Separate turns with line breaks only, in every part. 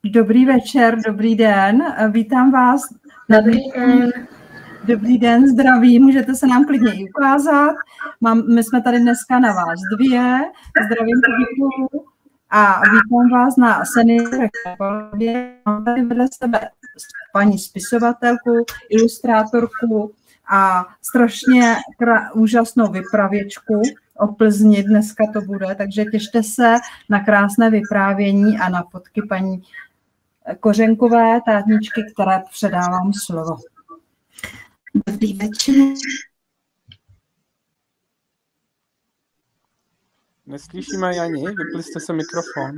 Dobrý večer, dobrý den, vítám vás.
Dobrý den.
Dobrý den, zdraví, můžete se nám klidně i ukázat. My jsme tady dneska na vás dvě, zdravím publiku a vítám vás na seniorech. Mám tady vedle sebe paní spisovatelku, ilustrátorku a strašně úžasnou vypravěčku o Plzni dneska to bude, takže těšte se na krásné vyprávění a na fotky paní Kořenkové, tátničky, které předávám slovo.
Dobrý večer.
Neslyšíme Jani, vypli jste se mikrofon.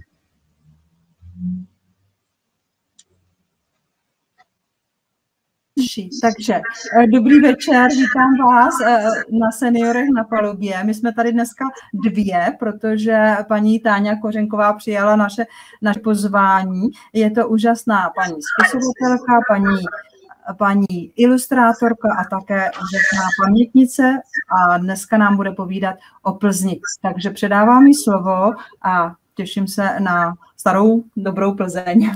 Takže dobrý večer, vítám vás na seniorech na palubě. My jsme tady dneska dvě, protože paní Táňa Kořenková přijala naše pozvání. Je to úžasná paní spisovatelka, paní ilustrátorka a také úžasná pamětnice a dneska nám bude povídat o Plzni. Takže předávám jí slovo a těším se na starou dobrou Plzeň.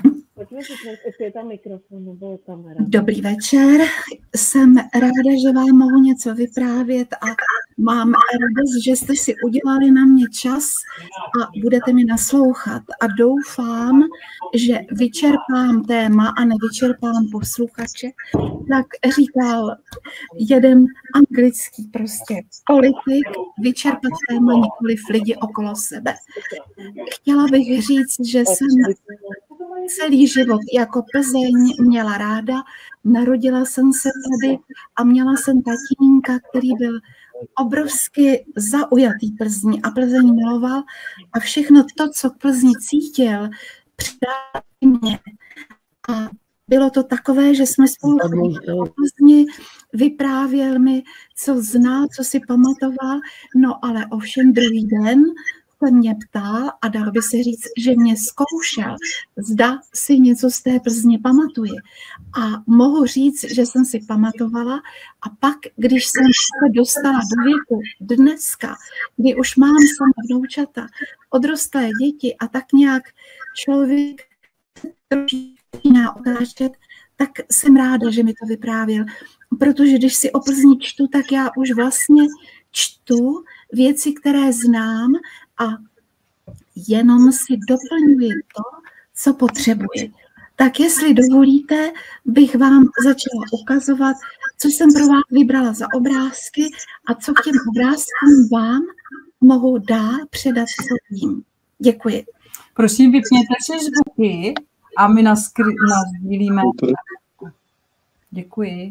Dobrý večer, jsem ráda, že vám mohu něco vyprávět a mám radost, že jste si udělali na mě čas a budete mi naslouchat a doufám, že vyčerpám téma a nevyčerpám posluchače. Tak říkal jeden anglický prostě politik, vyčerpat téma, nikoliv lidi okolo sebe. Chtěla bych říct, že jsem celý život jako Plzeň měla ráda, narodila jsem se tady a měla jsem tatínka, který byl obrovsky zaujatý Plzni a Plzeň miloval a všechno to, co Plzni cítil, předal mě. A bylo to takové, že jsme spolu chodili o Plzni, vyprávěl mi, co znal, co si pamatoval, no ale ovšem druhý den se mě ptal a dalo by se říct, že mě zkoušel, zda si něco z té Plzně pamatuje. A mohu říct, že jsem si pamatovala a pak, když jsem se dostala do věku dneska, kdy už mám sama vnoučata, odrostlé děti a tak nějak člověk trošičku otáčet, tak jsem ráda, že mi to vyprávěl. Protože když si o Plzni čtu, tak já už vlastně čtu věci, které znám a jenom si doplňuji to, co potřebuji. Tak jestli dovolíte, bych vám začala ukazovat, co jsem pro vás vybrala za obrázky a co k těm obrázkům vám mohu dál předat, co vím. Děkuji.
Prosím, vypněte si zvuky a my nasdílíme. Děkuji.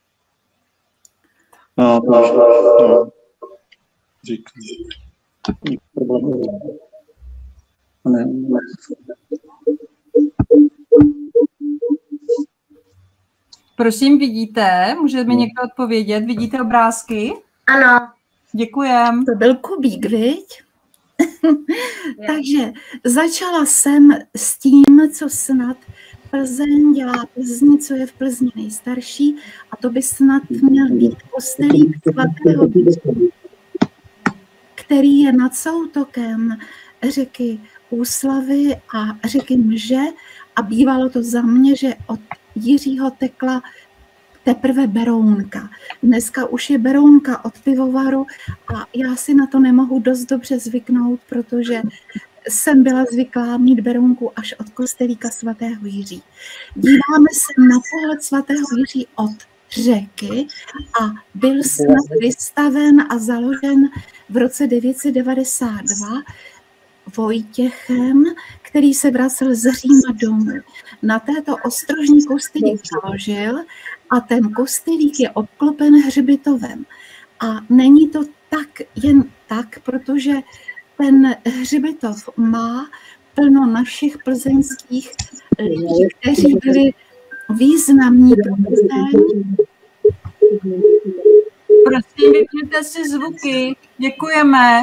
Prosím, vidíte? Může mi někdo odpovědět? Vidíte obrázky?
Ano.
Děkujem.
To byl Kubík, viď? Takže začala jsem s tím, co snad Plzeň dělá Plzni, co je v Plzni nejstarší, a to by snad měl být kostelík svatého Jiří, který je nad soutokem řeky Úslavy a řeky Mže a bývalo to za mě, že od Jiřího tekla teprve Berounka. Dneska už je Berounka od pivovaru a já si na to nemohu dost dobře zvyknout, protože jsem byla zvyklá mít Berounku až od kostelíka svatého Jiří. Díváme se na pohled svatého Jiří od řeky a byl snad vystaven a založen v roce 992 Vojtěchem, který se vracel z Říma domů. Na této ostrožní kostelík založil a ten kostelík je obklopen hřbitovem. A není to tak jen tak, protože ten hřbitov má plno našich plzeňských lidí, kteří byli významní pro Plzeň.
Prosím, vypněte si zvuky. Děkujeme.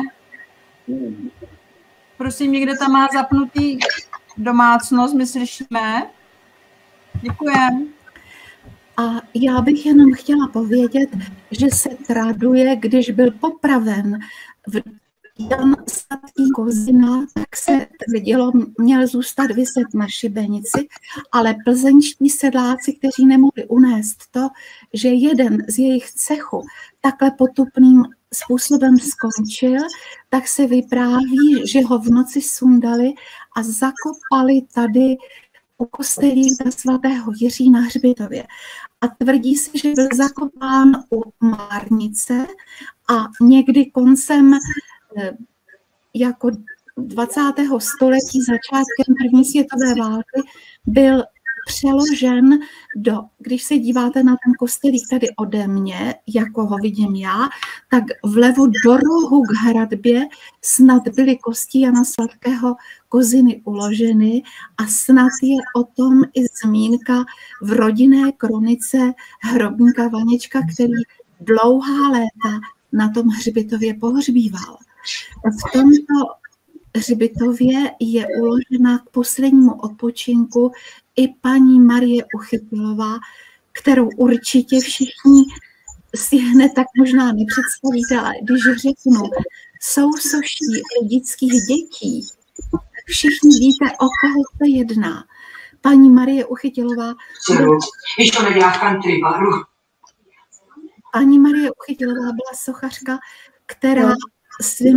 Prosím, někde tam má zapnutý domácnost, my slyšíme. Děkujeme.
A já bych jenom chtěla povědět, že se traduje, když byl popraven v Jan Svatý Kozina, tak se tvrdilo, měl zůstat viset na šibenici, ale plzeňští sedláci, kteří nemohli unést to, že jeden z jejich cechu takhle potupným způsobem skončil, tak se vypráví, že ho v noci sundali a zakopali tady u kostelíka svatého Jiří na hřbitově. A tvrdí se, že byl zakopán u Márnice a někdy koncem jako 20. století, začátkem první světové války, byl přeložen do, když se díváte na ten kostelík tady ode mě, jako ho vidím já, tak vlevo do rohu k hradbě snad byly kosti Jana Svatého Koziny uloženy a snad je o tom i zmínka v rodinné kronice hrobníka Vaněčka, který dlouhá léta na tom hřbitově pohřbíval. V tomto hřbitově je uložena k poslednímu odpočinku i paní Marie Uchytilová, kterou určitě všichni si hned tak možná nepředstavíte, ale když řeknu sousoší lidických dětí, všichni víte, o koho se jedná. Paní Marie Uchytilová. Paní Marie Uchytilová byla sochařka, která svým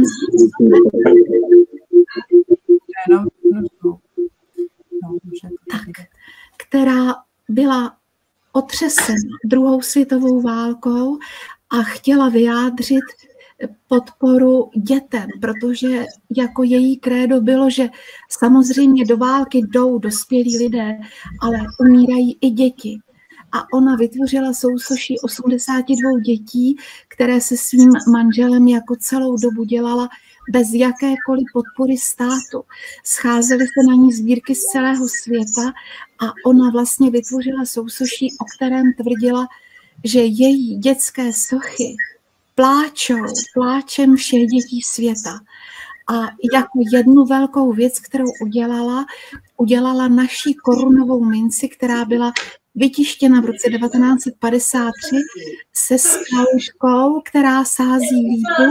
která byla otřesena druhou světovou válkou a chtěla vyjádřit podporu dětem, protože jako její krédo bylo, že samozřejmě do války jdou dospělí lidé, ale umírají i děti. A ona vytvořila sousoší 82 dětí, které se svým manželem jako celou dobu dělala bez jakékoliv podpory státu. Scházely se na ní sbírky z celého světa a ona vlastně vytvořila sousoší, o kterém tvrdila, že její dětské sochy pláčou pláčem všech dětí světa. A jako jednu velkou věc, kterou udělala naší korunovou minci, která byla vytištěna v roce 1953 se skališkou, která sází lípu.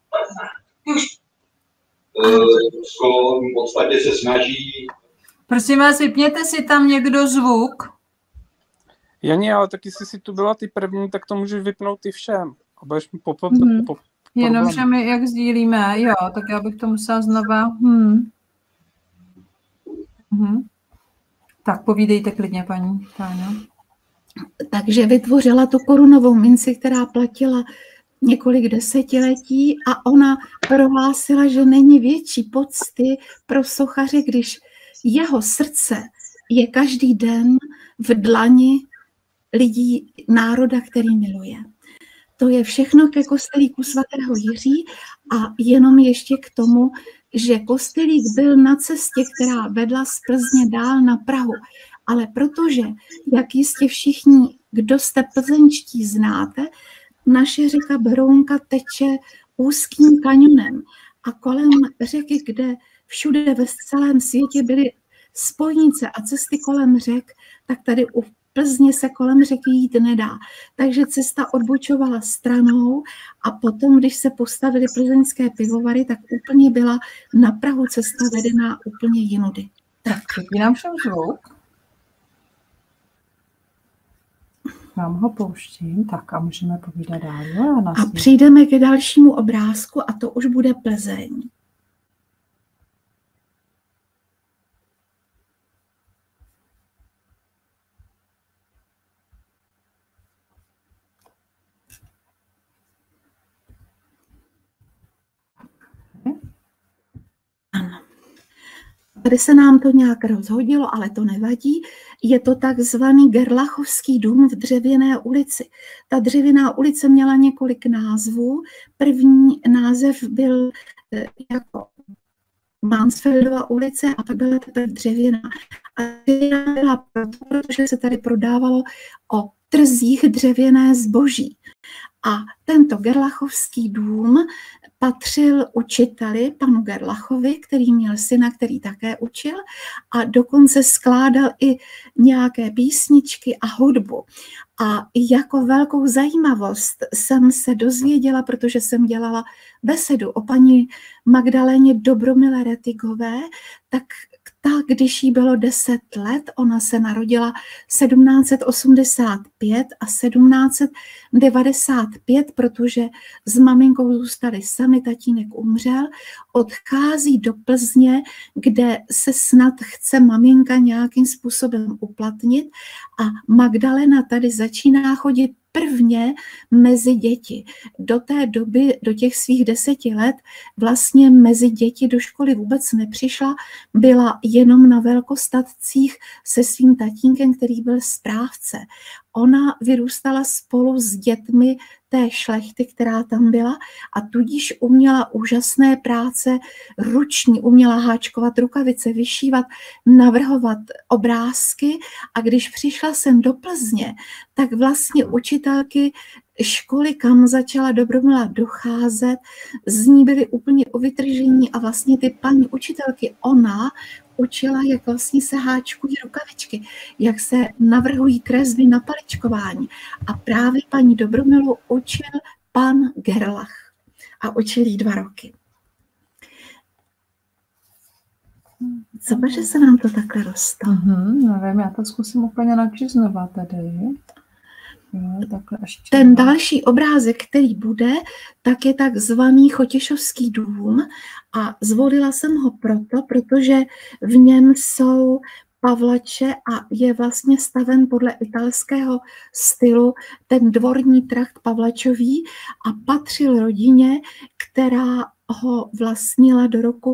V podstatě se snaží...
Prosím vás, vypněte si tam někdo zvuk.
Jani, ale taky jsi tu byla ty první, tak to můžeš vypnout ty všem. A budeš mi
Jenomže my jak sdílíme, jo, tak já bych to musela znova... Tak povídejte klidně, paní Táňo.
Takže vytvořila tu korunovou minci, která platila několik desetiletí a ona prohlásila, že není větší pocty pro sochaře, když jeho srdce je každý den v dlani lidí, národa, který miluje. To je všechno ke kostelíku svatého Jiří a jenom ještě k tomu, že kostelík byl na cestě, která vedla z Plzně dál na Prahu. Ale protože, jak jistě všichni, kdo jste plzeňští, znáte, naše řeka Berounka teče úzkým kanionem a kolem řeky, kde všude ve celém světě byly spojnice a cesty kolem řek, tak tady u Plzně se kolem řeky jít nedá. Takže cesta odbočovala stranou a potom, když se postavily plzeňské pivovary, tak úplně byla na Prahu cesta vedená úplně jinudy.
Tak přepínám všem zvuk. Vám ho pouštím, tak a můžeme povídat dál.
A přijdeme ke dalšímu obrázku a to už bude Plzeň. Ano. Tady se nám to nějak rozhodilo, ale to nevadí. Je to takzvaný Gerlachovský dům v Dřevěné ulici. Ta Dřevěná ulice měla několik názvů. První název byl jako Mansfeldova ulice a pak byla teprve Dřevěná. A Dřevěná byla proto, protože se tady prodávalo o trzích dřevěné zboží. A tento Gerlachovský dům patřil učiteli, panu Gerlachovi, který měl syna, který také učil a dokonce skládal i nějaké písničky a hudbu. A jako velkou zajímavost jsem se dozvěděla, protože jsem dělala besedu o paní Magdaléně Dobromile Rettigové, tak když jí bylo 10 let, ona se narodila 1785 a 1795, protože s maminkou zůstali sami, tatínek umřel, odchází do Plzně, kde se snad chce maminka nějakým způsobem uplatnit a Magdalena tady začíná chodit prvně mezi děti. Do té doby, do těch svých 10 let, vlastně mezi děti do školy vůbec nepřišla, byla jenom na velkostatcích se svým tatínkem, který byl správce. Ona vyrůstala spolu s dětmi té šlechty, která tam byla a tudíž uměla úžasné práce ruční, uměla háčkovat rukavice, vyšívat, navrhovat obrázky a když přišla sem do Plzně, tak vlastně učitelky školy, kam začala Dobromila docházet, z ní byly úplně uvytržení a vlastně ty paní učitelky, ona učila, jak vlastně se háčkují rukavičky, jak se navrhují kresby na paličkování. A právě paní Dobromilu učil pan Gerlach a učil jí 2 roky. Co by, že se nám to takhle rostlo?
Nevím, já to zkusím úplně načíst znova tady.
Ten další obrázek, který bude, tak je takzvaný Chotěšovský dům a zvolila jsem ho protože v něm jsou pavlače a je vlastně staven podle italského stylu ten dvorní trakt pavlačový a patřil rodině, která ho vlastnila do roku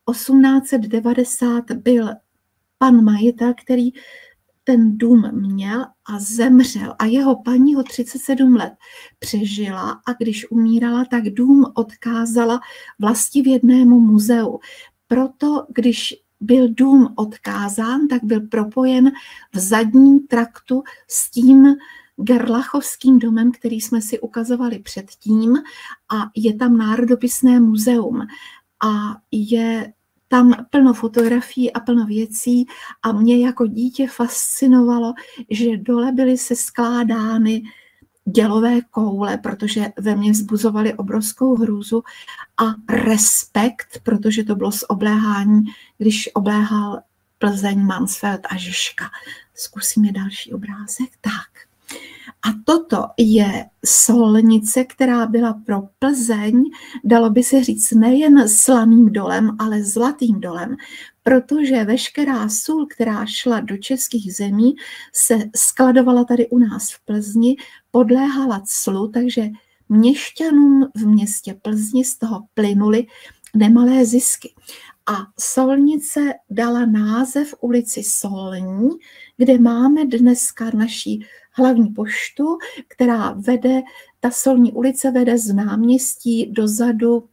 1890. Byl pan majitel, který ten dům měl a zemřel a jeho paní ho 37 let přežila a když umírala, tak dům odkázala vlastivědnému muzeu. Proto, když byl dům odkázán, tak byl propojen v zadním traktu s tím Gerlachovským domem, který jsme si ukazovali předtím a je tam národopisné muzeum a je tam plno fotografií a plno věcí a mě jako dítě fascinovalo, že dole byly seskládány dělové koule, protože ve mně vzbuzovaly obrovskou hrůzu a respekt, protože to bylo z obléhání, když obléhal Plzeň, Mansfeld a Žižka. Zkusíme další obrázek. Tak. A toto je solnice, která byla pro Plzeň, dalo by se říct, nejen slaným dolem, ale zlatým dolem, protože veškerá sůl, která šla do českých zemí, se skladovala tady u nás v Plzni, podléhala clu, takže měšťanům v městě Plzni z toho plynuly nemalé zisky. A solnice dala název ulici Solní, kde máme dneska naší hlavní poštu, která vede, ta Solní ulice vede z náměstí dozadu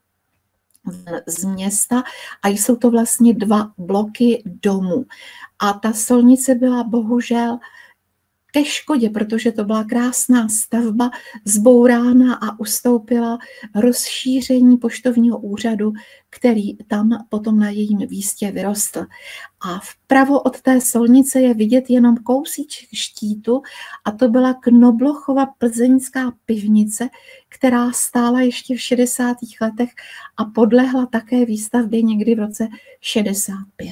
z města a jsou to vlastně 2 bloky domů. A ta solnice byla bohužel ke škodě, protože to byla krásná stavba, zbourána a ustoupila rozšíření poštovního úřadu, který tam potom na jejím místě vyrostl. A vpravo od té solnice je vidět jenom kousíček štítu a to byla Knoblochova plzeňská pivnice, která stála ještě v 60. letech a podlehla také výstavbě někdy v roce 65.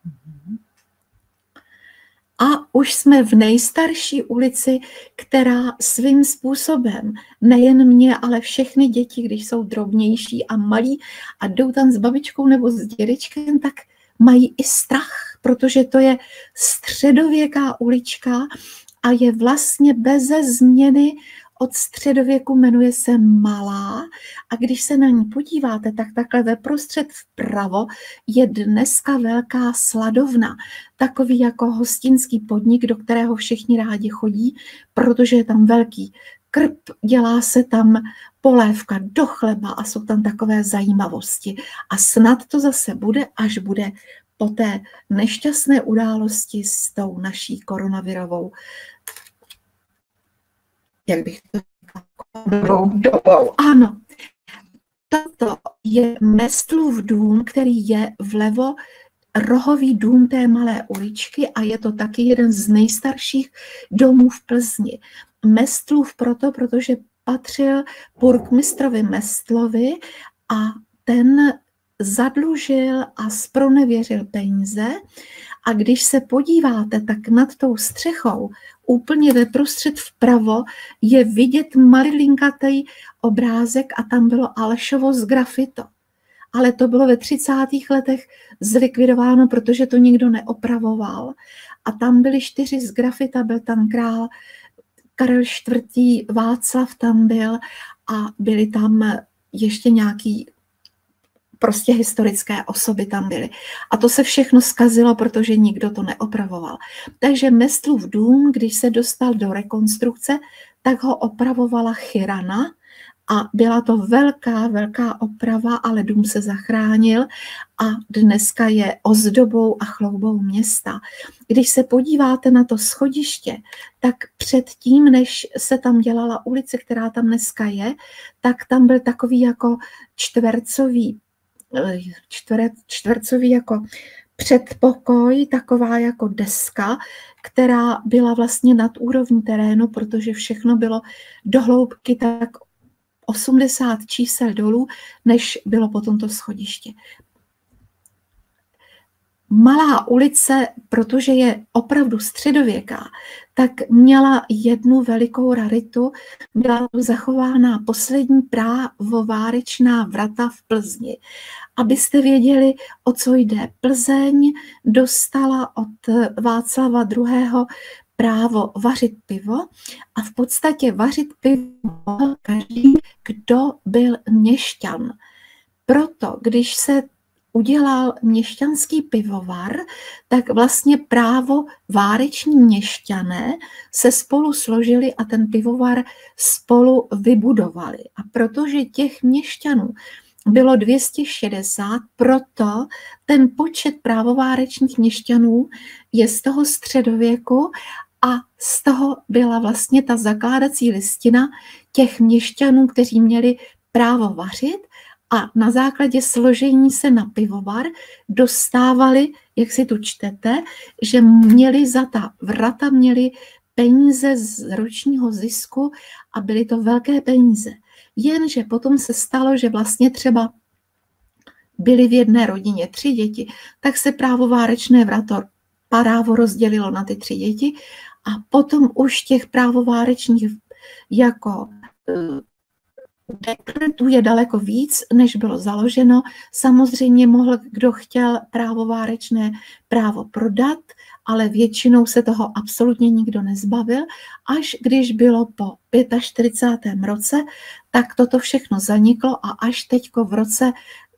A už jsme v nejstarší ulici, která svým způsobem nejen mě, ale všechny děti, když jsou drobnější a malí a jdou tam s babičkou nebo s dědečkem, tak mají i strach, protože to je středověká ulička a je vlastně beze změny od středověku, jmenuje se Malá a když se na ní podíváte, tak takhle veprostřed vpravo je dneska velká sladovna, takový jako hostinský podnik, do kterého všichni rádi chodí, protože je tam velký krb, dělá se tam polévka do chleba a jsou tam takové zajímavosti. A snad to zase bude, až bude po té nešťastné události s tou naší koronavirovou, jak bych to dobou. Ano. Toto je Mestlův dům, který je vlevo, rohový dům té malé uličky a je to taky jeden z nejstarších domů v Plzni. Mestlův protože patřil burgmistrovi Mestlovi a ten zadlužil a zpronevěřil peníze. A když se podíváte, tak nad tou střechou úplně veprostřed vpravo je vidět malilinkatý obrázek a tam bylo Alešovo z grafito. Ale to bylo ve 30. letech zlikvidováno, protože to nikdo neopravoval. A tam byly 4 z grafita, byl tam král Karel IV. Václav tam byl a byly tam ještě nějaký prostě historické osoby tam byly. A to se všechno zkazilo, protože nikdo to neopravoval. Takže Mestlův dům, když se dostal do rekonstrukce, tak ho opravovala Chirana a byla to velká oprava, ale dům se zachránil a dneska je ozdobou a chloubou města. Když se podíváte na to schodiště, tak předtím, než se tam dělala ulice, která tam dneska je, tak tam byl takový jako čtvercový jako předpokoj, taková jako deska, která byla vlastně nad úrovní terénu, protože všechno bylo do hloubky tak 80 čísel dolů, než bylo potom to schodiště. Malá ulice, protože je opravdu středověká, tak měla jednu velikou raritu, byla tu zachována poslední právovárečná vrata v Plzni. Abyste věděli, o co jde. Plzeň dostala od Václava II. Právo vařit pivo a v podstatě vařit pivo mohl každý, kdo byl měšťan. Proto, když se udělal měšťanský pivovar, tak vlastně právo váreční měšťané se spolu složili a ten pivovar spolu vybudovali. A protože těch měšťanů bylo 260, proto ten počet právovárečních měšťanů je z toho středověku a z toho byla vlastně ta zakládací listina těch měšťanů, kteří měli právo vařit a na základě složení se na pivovar dostávali, jak si tu čtete, že měli za ta vrata měli peníze z ročního zisku a byly to velké peníze. Jenže potom se stalo, že vlastně třeba byly v jedné rodině 3 děti, tak se právovárečné právo rozdělilo na ty 3 děti a potom už těch právovárečních jako dekretů je daleko víc, než bylo založeno. Samozřejmě mohl, kdo chtěl právovárečné právo prodat, ale většinou se toho absolutně nikdo nezbavil. Až když bylo po 45. roce, tak toto všechno zaniklo a až teďko v roce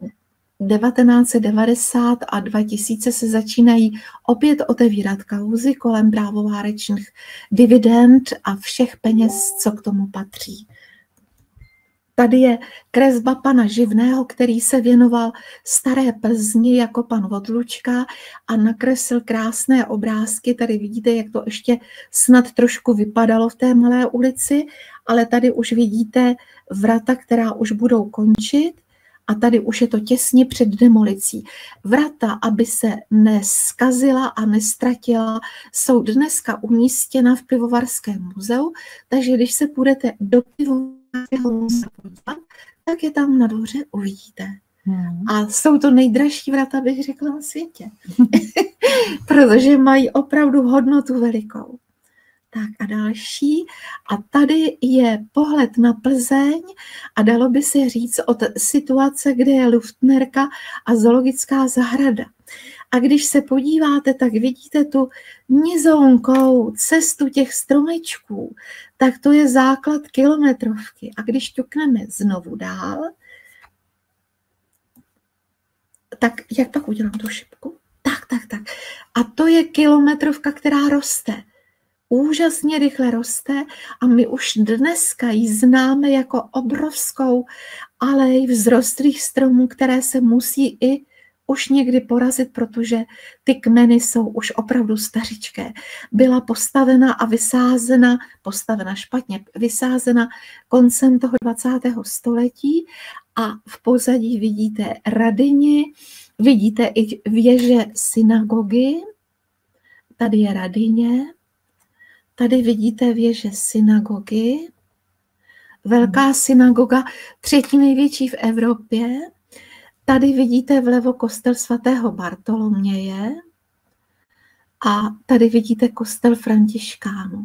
1990 a 2000 se začínají opět otevírat kauzy kolem právovárečných dividend a všech peněz, co k tomu patří. Tady je kresba pana Živného, který se věnoval staré Plzni jako pan Vodlučka a nakreslil krásné obrázky. Tady vidíte, jak to ještě snad trošku vypadalo v té malé ulici, ale tady už vidíte vrata, která už budou končit a tady už je to těsně před demolicí. Vrata, aby se neskazila a nestratila, jsou dneska umístěna v Pivovarském muzeu, takže když se půjdete do Pivovarského muzea podívat, tak je tam na dvoře uvidíte. A jsou to nejdražší vrata, bych řekla, na světě. Protože mají opravdu hodnotu velikou. Tak a další. A tady je pohled na Plzeň a dalo by se říct od situace, kde je Luftnerka a zoologická zahrada. A když se podíváte, tak vidíte tu nizonkou cestu těch stromečků, tak to je základ kilometrovky. A když ťukneme znovu dál, tak jak pak udělám tu šipku? Tak. A to je kilometrovka, která roste. Úžasně rychle roste a my už dneska ji známe jako obrovskou alej vzrostlých stromů, které se musí i už někdy porazit, protože ty kmeny jsou už opravdu stařičké. Byla postavena a vysázena koncem toho 20. století a v pozadí vidíte Radyni, vidíte i věže synagogy, tady je Radyně, tady vidíte věže synagogy, velká synagoga, 3. největší v Evropě, tady vidíte vlevo kostel svatého Bartoloměje a tady vidíte kostel Františkánů.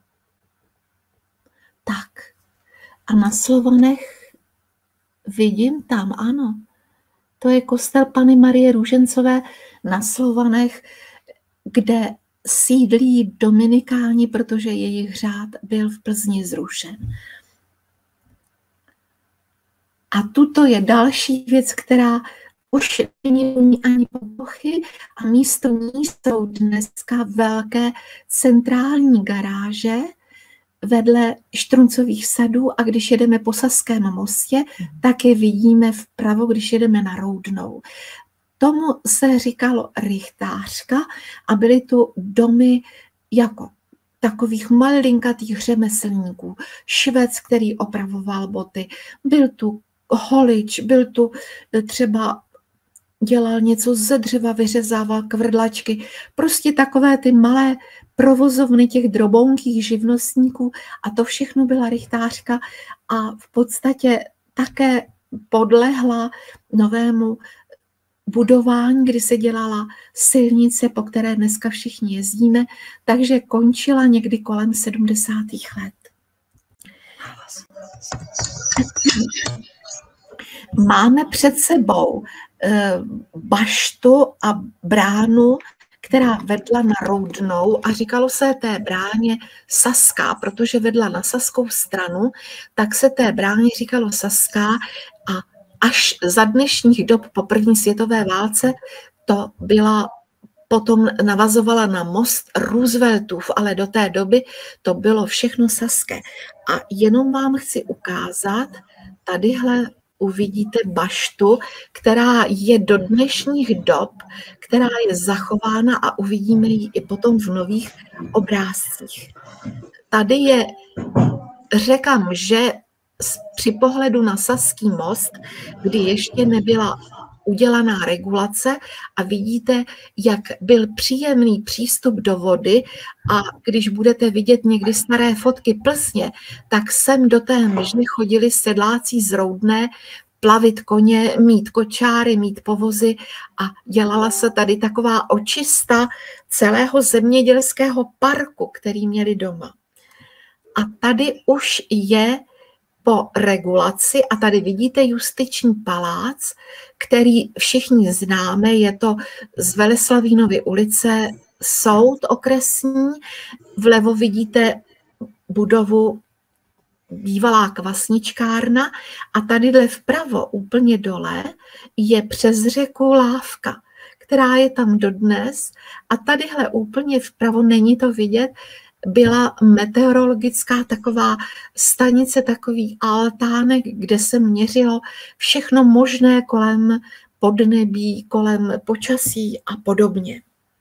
Tak a na Slovanech vidím tam, ano, to je kostel Panny Marie Růžencové na Slovanech, kde sídlí dominikáni, protože jejich řád byl v Plzni zrušen. A tuto je další věc, která už není ani pochy a místo ní jsou dneska velké centrální garáže vedle Štruncových sadů a když jedeme po Saském mostě, tak je vidíme vpravo, když jedeme na Roudnou. Tomu se říkalo rychtářka a byly tu domy jako takových malinkatých řemeslníků. Švec, který opravoval boty, byl tu holič, byl tu třeba dělal něco ze dřeva, vyřezával kvrdlačky, prostě takové ty malé provozovny těch drobounkých živnostníků a to všechno byla rychtářka a v podstatě také podlehla novému budování, kdy se dělala silnice, po které dneska všichni jezdíme, takže končila někdy kolem 70. let. Máme před sebou baštu a bránu, která vedla na Roudnou a říkalo se té bráně Saská, protože vedla na saskou stranu, tak se té bráně říkalo Saská a až za dnešních dob po první světové válce to byla potom navazovala na most Rooseveltův, ale do té doby to bylo všechno saské. A jenom vám chci ukázat, tadyhle uvidíte baštu, která je do dnešních dob, která je zachována a uvidíme ji i potom v nových obrázcích. Tady je řeka Mže při pohledu na Saský most, kdy ještě nebyla udělaná regulace a vidíte, jak byl příjemný přístup do vody a když budete vidět někdy staré fotky Plzně, tak sem do té Mžny chodili sedláci z Roudné plavit koně, mít kočáry, mít povozy a dělala se tady taková očista celého zemědělského parku, který měli doma. A tady už je po regulaci a tady vidíte Justiční palác, který všichni známe, je to z Veleslavínovy ulice soud okresní, vlevo vidíte budovu bývalá kvasničkárna a tadyhle vpravo úplně dole je přes řeku Lávka, která je tam dodnes a tadyhle úplně vpravo, není to vidět, byla meteorologická taková stanice, takový altánek, kde se měřilo všechno možné kolem podnebí, kolem počasí a podobně.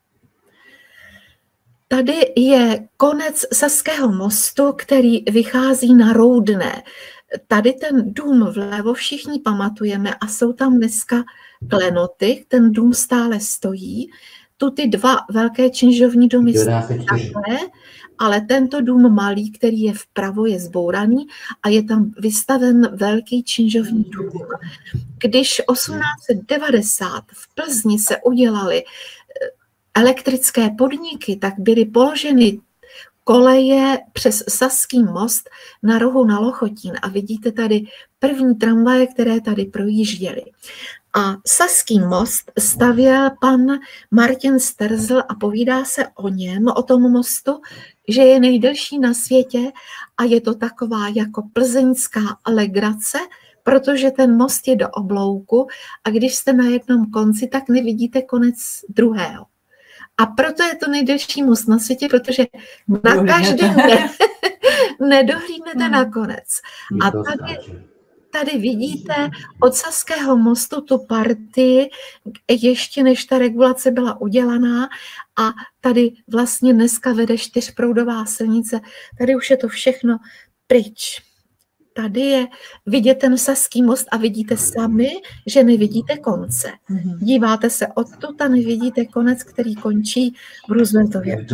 Tady je konec Saského mostu, který vychází na Roudné. Tady ten dům vlevo všichni pamatujeme a jsou tam dneska klenoty, ten dům stále stojí. Tu ty dva velké činžovní domy takhle, ale tento dům malý, který je vpravo, je zbouraný a je tam vystaven velký činžovní dům. Když 1890 v Plzni se udělaly elektrické podniky, tak byly položeny koleje přes Saský most na rohu na Lochotín a vidíte tady první tramvaje, které tady projížděly. A Saský most stavěl pan Martin Sterzl a povídá se o něm, o tom mostu, že je nejdelší na světě a je to taková jako plzeňská legrace, protože ten most je do oblouku a když jste na jednom konci, tak nevidíte konec druhého. A proto je to nejdelší most na světě, protože na každém nedohlídnete na konec. A tady vidíte od Saského mostu tu partii, ještě než ta regulace byla udělaná a tady vlastně dneska vede 4proudová silnice. Tady už je to všechno pryč. tady je vidět ten Saský most a vidíte sami, že nevidíte konce. Díváte se odtud a nevidíte konec, který končí v Rooseveltově.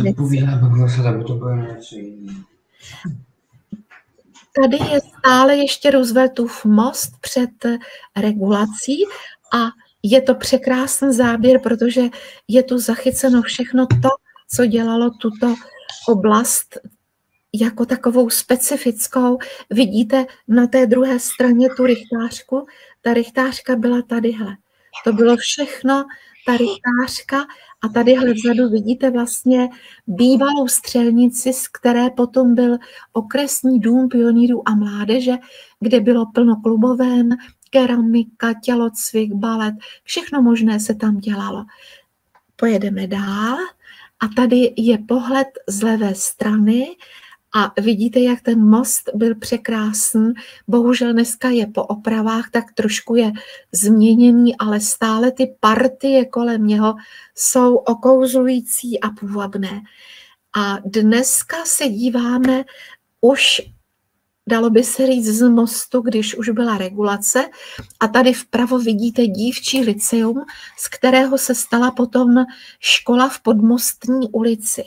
Tady je stále ještě Rooseveltův most před regulací a je to překrásný záběr, protože je tu zachyceno všechno to, co dělalo tuto oblast jako takovou specifickou. Vidíte na té druhé straně tu rychtářku. Ta rychtářka byla tadyhle. To bylo všechno, ta rychtářka, a tadyhle vzadu vidíte vlastně bývalou střelnici, z které potom byl okresní dům pionýrů a mládeže, kde bylo plno kluboven, keramika, tělocvik, balet, všechno možné se tam dělalo. Pojedeme dál a tady je pohled z levé strany a vidíte, jak ten most byl překrásný. Bohužel dneska je po opravách, tak trošku je změněný, ale stále ty partie kolem něho jsou okouzlující a půvabné. A dneska se díváme už, dalo by se říct, z mostu, když už byla regulace. A tady vpravo vidíte dívčí lyceum, z kterého se stala potom škola v Podmostní ulici.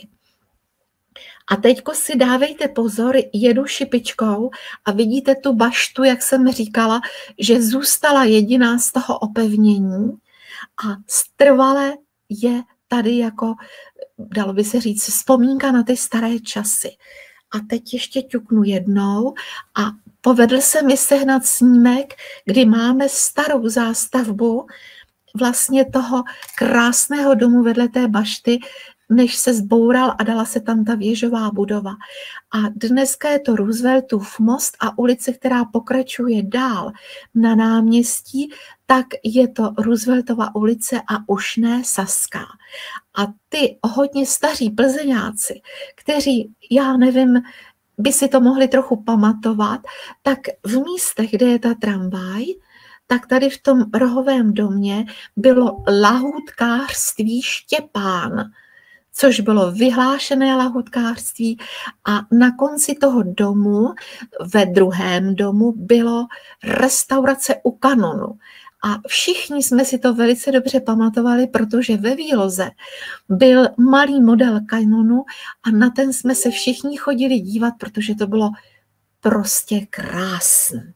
A teďko si dávejte pozor, jedu šipičkou a vidíte tu baštu, jak jsem říkala, že zůstala jediná z toho opevnění a trvale je tady jako, dalo by se říct, vzpomínka na ty staré časy. A teď ještě ťuknu jednou a povedl se mi sehnat snímek, kdy máme starou zástavbu vlastně toho krásného domu vedle té bašty, než se zboural a dala se tam ta věžová budova. A dneska je to Rooseveltův most a ulice, která pokračuje dál na náměstí, tak je to Rooseveltova ulice a už ne Saská. A ty hodně staří plzeňáci, kteří, já nevím, by si to mohli trochu pamatovat, tak v místech, kde je ta tramvaj, tak tady v tom rohovém domě bylo lahůdkářství Štěpán, což bylo vyhlášené lahůdkářství a na konci toho domu, ve druhém domu, bylo restaurace u kanonu. A všichni jsme si to velice dobře pamatovali, protože ve Výloze byl malý model kanonu a na ten jsme se všichni chodili dívat, protože to bylo prostě krásné.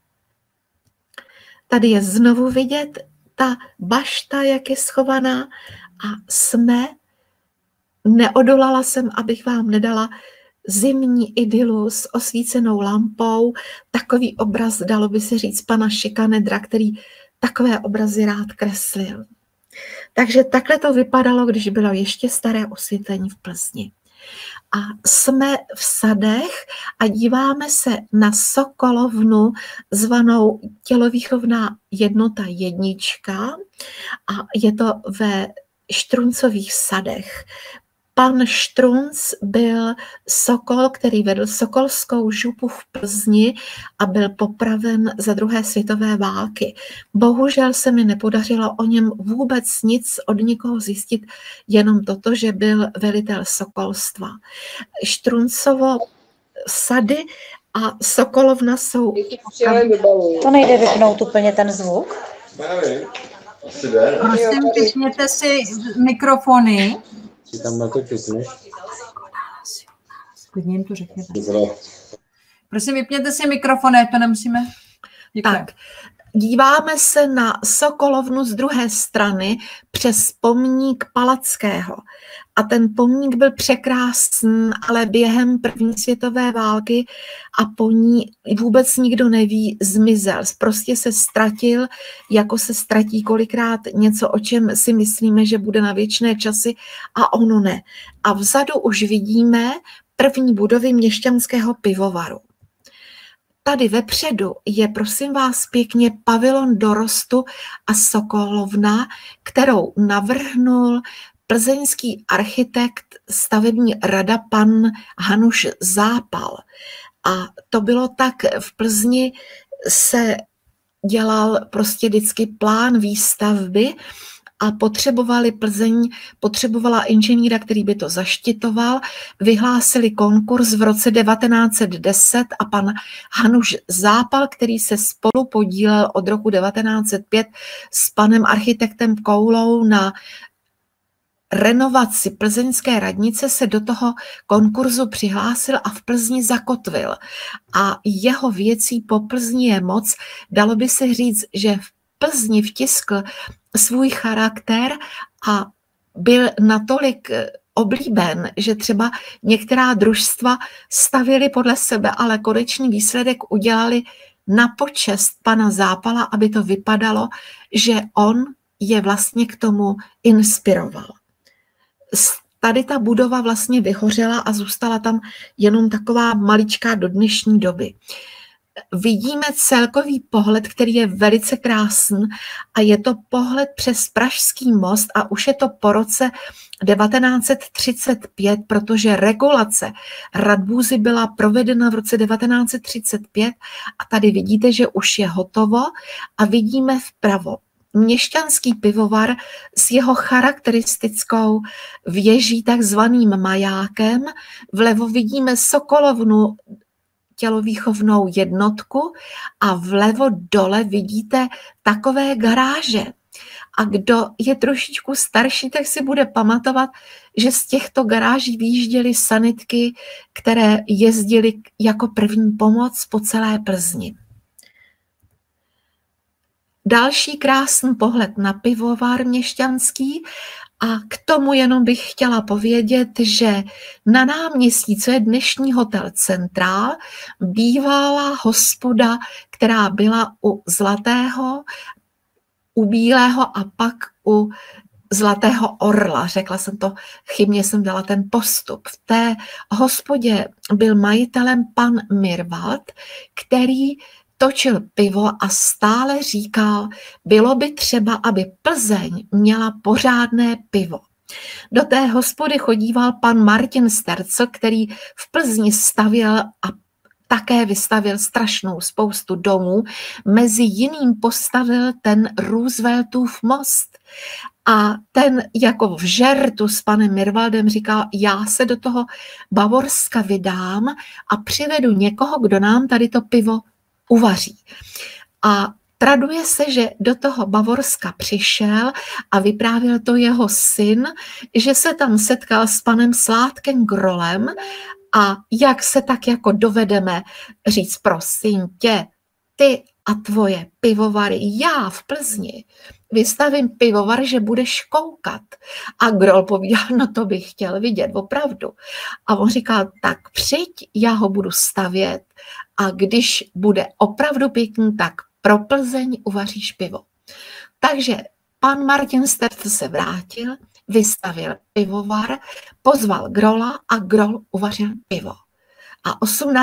Tady je znovu vidět ta bašta, jak je schovaná a neodolala jsem, abych vám nedala zimní idylu s osvícenou lampou, takový obraz, dalo by se říct, pana Šikanedra, který takové obrazy rád kreslil. Takže takhle to vypadalo, když bylo ještě staré osvětlení v Plzni. A jsme v sadech a díváme se na sokolovnu zvanou Tělovýchovná jednota 1 a je to ve Štruncových sadech. Pan Štrunc byl sokol, který vedl sokolskou župu v Plzni a byl popraven za 2. světové války. Bohužel se mi nepodařilo o něm vůbec nic od nikoho zjistit, jenom toto, že byl velitel sokolstva. Štruncovo sady a sokolovna jsou...
To nejde vypnout úplně ten zvuk?
Prosím, vypněte si mikrofony.
Si tam na to ťukneš?
Klidně jim to řekněte. Prosím, vypněte si mikrofony, to nemusíme. Děkuji.
Tak, díváme se na sokolovnu z druhé strany přes pomník Palackého. A ten pomník byl překrásný, ale během první světové války a po ní vůbec nikdo neví, zmizel. Prostě se ztratil, jako se ztratí kolikrát něco, o čem si myslíme, že bude na věčné časy a ono ne. A vzadu už vidíme první budovy měšťanského pivovaru. Tady vepředu je, prosím vás pěkně, pavilon dorostu a sokolovna, kterou navrhnul plzeňský architekt, stavební rada pan Hanuš Zápal. A to bylo tak, v Plzni se dělal prostě vždycky plán výstavby a potřebovala inženýra, který by to zaštitoval. Vyhlásili konkurs v roce 1910 a pan Hanuš Zápal, který se spolu podílel od roku 1905 s panem architektem Koulou na renovaci plzeňské radnice, se do toho konkurzu přihlásil a v Plzni zakotvil. A jeho věcí po Plzni je moc. Dalo by se říct, že v Plzni vtiskl svůj charakter a byl natolik oblíben, že třeba některá družstva stavěly podle sebe, ale konečný výsledek udělali na počest pana Zápala, aby to vypadalo, že on je vlastně k tomu inspiroval. Tady ta budova vlastně vyhořela a zůstala tam jenom taková maličká do dnešní doby. Vidíme celkový pohled, který je velice krásný a je to pohled přes Pražský most a už je to po roce 1935, protože regulace Radbůzy byla provedena v roce 1935 a tady vidíte, že už je hotovo a vidíme vpravo měšťanský pivovar s jeho charakteristickou věží, takzvaným majákem. Vlevo vidíme Sokolovnu tělovýchovnou jednotku a vlevo dole vidíte takové garáže. A kdo je trošičku starší, tak si bude pamatovat, že z těchto garáží vyjížděly sanitky, které jezdily jako první pomoc po celé Plzni. Další krásný pohled na pivovar měšťanský a k tomu jenom bych chtěla povědět, že na náměstí, co je dnešní hotel Centrál, bývala hospoda, která byla u Zlatého, u Bílého a pak u Zlatého orla. Řekla jsem to, chybně jsem dala ten postup. V té hospodě byl majitelem pan Mirvald, který točil pivo a stále říkal, bylo by třeba, aby Plzeň měla pořádné pivo. Do té hospody chodíval pan Martin Stercl, který v Plzni stavěl a také vystavil strašnou spoustu domů. Mezi jiným postavil ten Rooseveltův most. A ten jako v žertu s panem Mirvaldem říkal, já se do toho Bavorska vydám a přivedu někoho, kdo nám tady to pivo uvaří. A traduje se, že do toho Bavorska přišel a vyprávěl to jeho syn, že se tam setkal s panem Sládkem Grolem a jak se tak jako dovedeme říct, prosím tě, ty a tvoje pivovary, já v Plzni vystavím pivovar, že budeš koukat. A Grol povídal, no to bych chtěl vidět, opravdu. A on říkal, tak přijď, já ho budu stavět a když bude opravdu pěkný, tak pro Plzeň uvaříš pivo. Takže pan Martin Stercl se vrátil, vystavil pivovar, pozval Grola a Grol uvařil pivo. A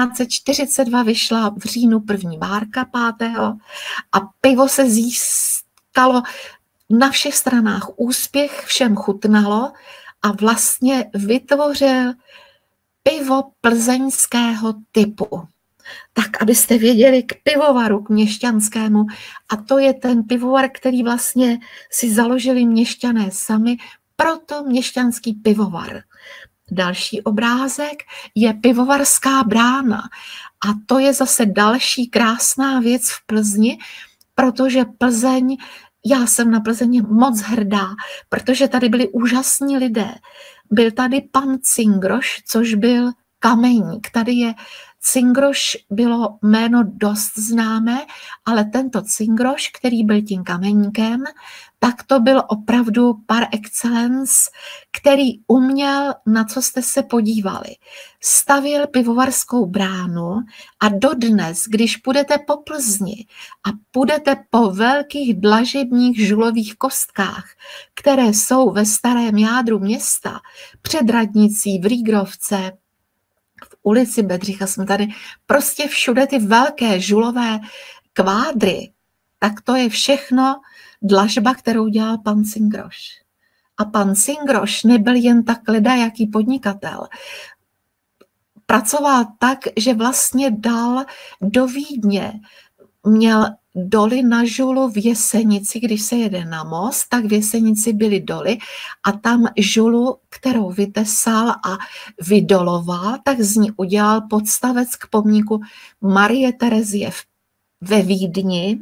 1842 vyšla v říjnu první várka 5. a pivo se získalo na všech stranách úspěch, všem chutnalo a vlastně vytvořil pivo plzeňského typu. Tak, abyste věděli, k pivovaru, k měšťanskému. A to je ten pivovar, který vlastně si založili měšťané sami, proto měšťanský pivovar. Další obrázek je pivovarská brána. A to je zase další krásná věc v Plzni, protože Plzeň, já jsem na Plzeň moc hrdá, protože tady byli úžasní lidé. Byl tady pan Cingroš, což byl kameník. Tady je Cingroš, bylo jméno dost známé, ale tento Cingroš, který byl tím kameníkem, tak to byl opravdu par excellence, který uměl, na co jste se podívali. Stavěl pivovarskou bránu a dodnes, když půjdete po Plzni a půjdete po velkých dlažebních žulových kostkách, které jsou ve starém jádru města, před radnicí, v Rýgrovce, v ulici Bedřicha jsme tady, prostě všude ty velké žulové kvádry, tak to je všechno dlažba, kterou dělal pan Cingroš. A pan Cingroš nebyl jen tak ledajaký podnikatel. Pracoval tak, že vlastně dal do Vídně měl doly na žulu v Jesenici, když se jede na most, tak v Jesenici byly doly a tam žulu, kterou vytesal a vydoloval, tak z ní udělal podstavec k pomníku Marie Terezie ve Vídni.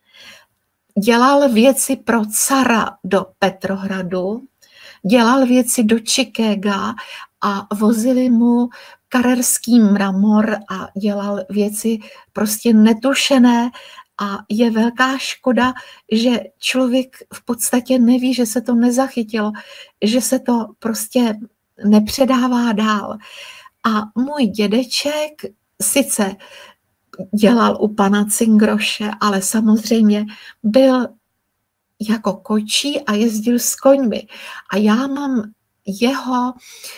Dělal věci pro cara do Petrohradu, dělal věci do Chicaga a vozili mu karerský mramor a dělal věci prostě netušené a je velká škoda, že člověk v podstatě neví, že se to nezachytilo, že se to prostě nepředává dál. A můj dědeček sice dělal u pana Cingroše, ale samozřejmě byl jako kočí a jezdil s koňmi. A já mám jeho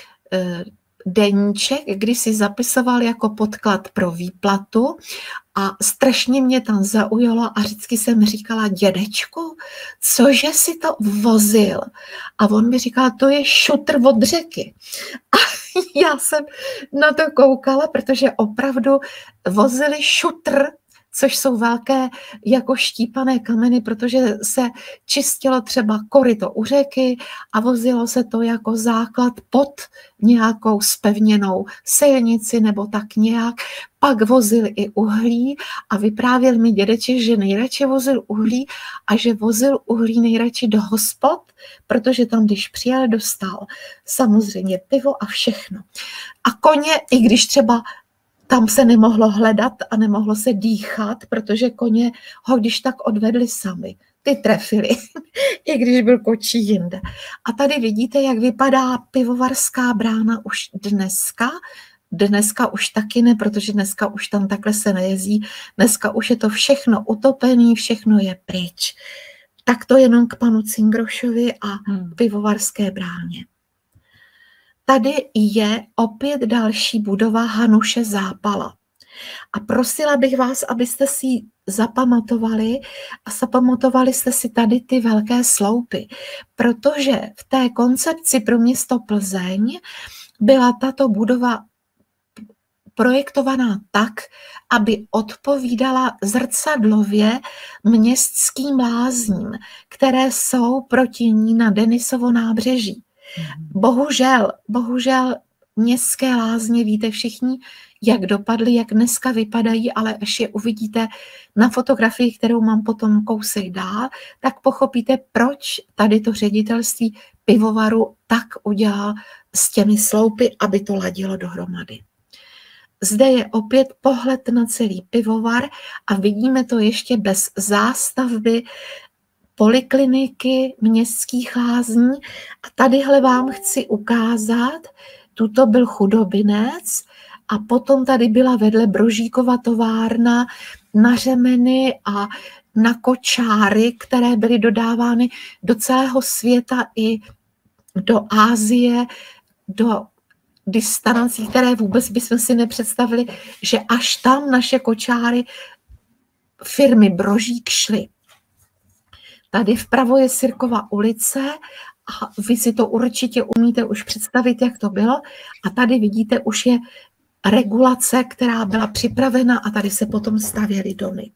deníček, kdy si zapisoval jako podklad pro výplatu a strašně mě tam zaujalo a vždycky jsem říkala, dědečku, cože si to vozil? A on mi říkal, to je šutr od řeky. A já jsem na to koukala, protože opravdu vozili šutr, což jsou velké jako štípané kameny, protože se čistilo třeba koryto u řeky a vozilo se to jako základ pod nějakou spevněnou silnici nebo tak nějak. Pak vozil i uhlí a vyprávěl mi dědeček, že nejradši vozil uhlí a že vozil uhlí nejradši do hospod, protože tam, když přijel, dostal samozřejmě pivo a všechno. A koně, i když třeba tam se nemohlo hledat a nemohlo se dýchat, protože koně ho když tak odvedli sami. Ty trefili, i když byl kočí jinde. A tady vidíte, jak vypadá pivovarská brána už dneska. Dneska už taky ne, protože dneska už tam takhle se nejezdí. Dneska už je to všechno utopené, všechno je pryč. Tak to jenom k panu Cingrošovi a pivovarské bráně. Tady je opět další budova Hanuše Zápala. A prosila bych vás, abyste si ji zapamatovali a zapamatovali jste si tady ty velké sloupy, protože v té koncepci pro město Plzeň byla tato budova projektovaná tak, aby odpovídala zrcadlově městským lázním, které jsou proti ní na Denisovo nábřeží. Bohužel městské lázně, víte všichni, jak dopadly, jak dneska vypadají, ale až je uvidíte na fotografii, kterou mám potom kousek dál, tak pochopíte, proč tady to ředitelství pivovaru tak udělal s těmi sloupy, aby to ladilo dohromady. Zde je opět pohled na celý pivovar a vidíme to ještě bez zástavby polikliniky městských lázní. A tadyhle vám chci ukázat, tuto byl chudobinec a potom tady byla vedle Brožíkova továrna na řemeny a na kočáry, které byly dodávány do celého světa i do Asie, do distancí, které vůbec bychom si nepředstavili, že až tam naše kočáry firmy Brožík šly. Tady vpravo je Sirkova ulice a vy si to určitě umíte už představit, jak to bylo. A tady vidíte, už je regulace, která byla připravena a tady se potom stavěly domy.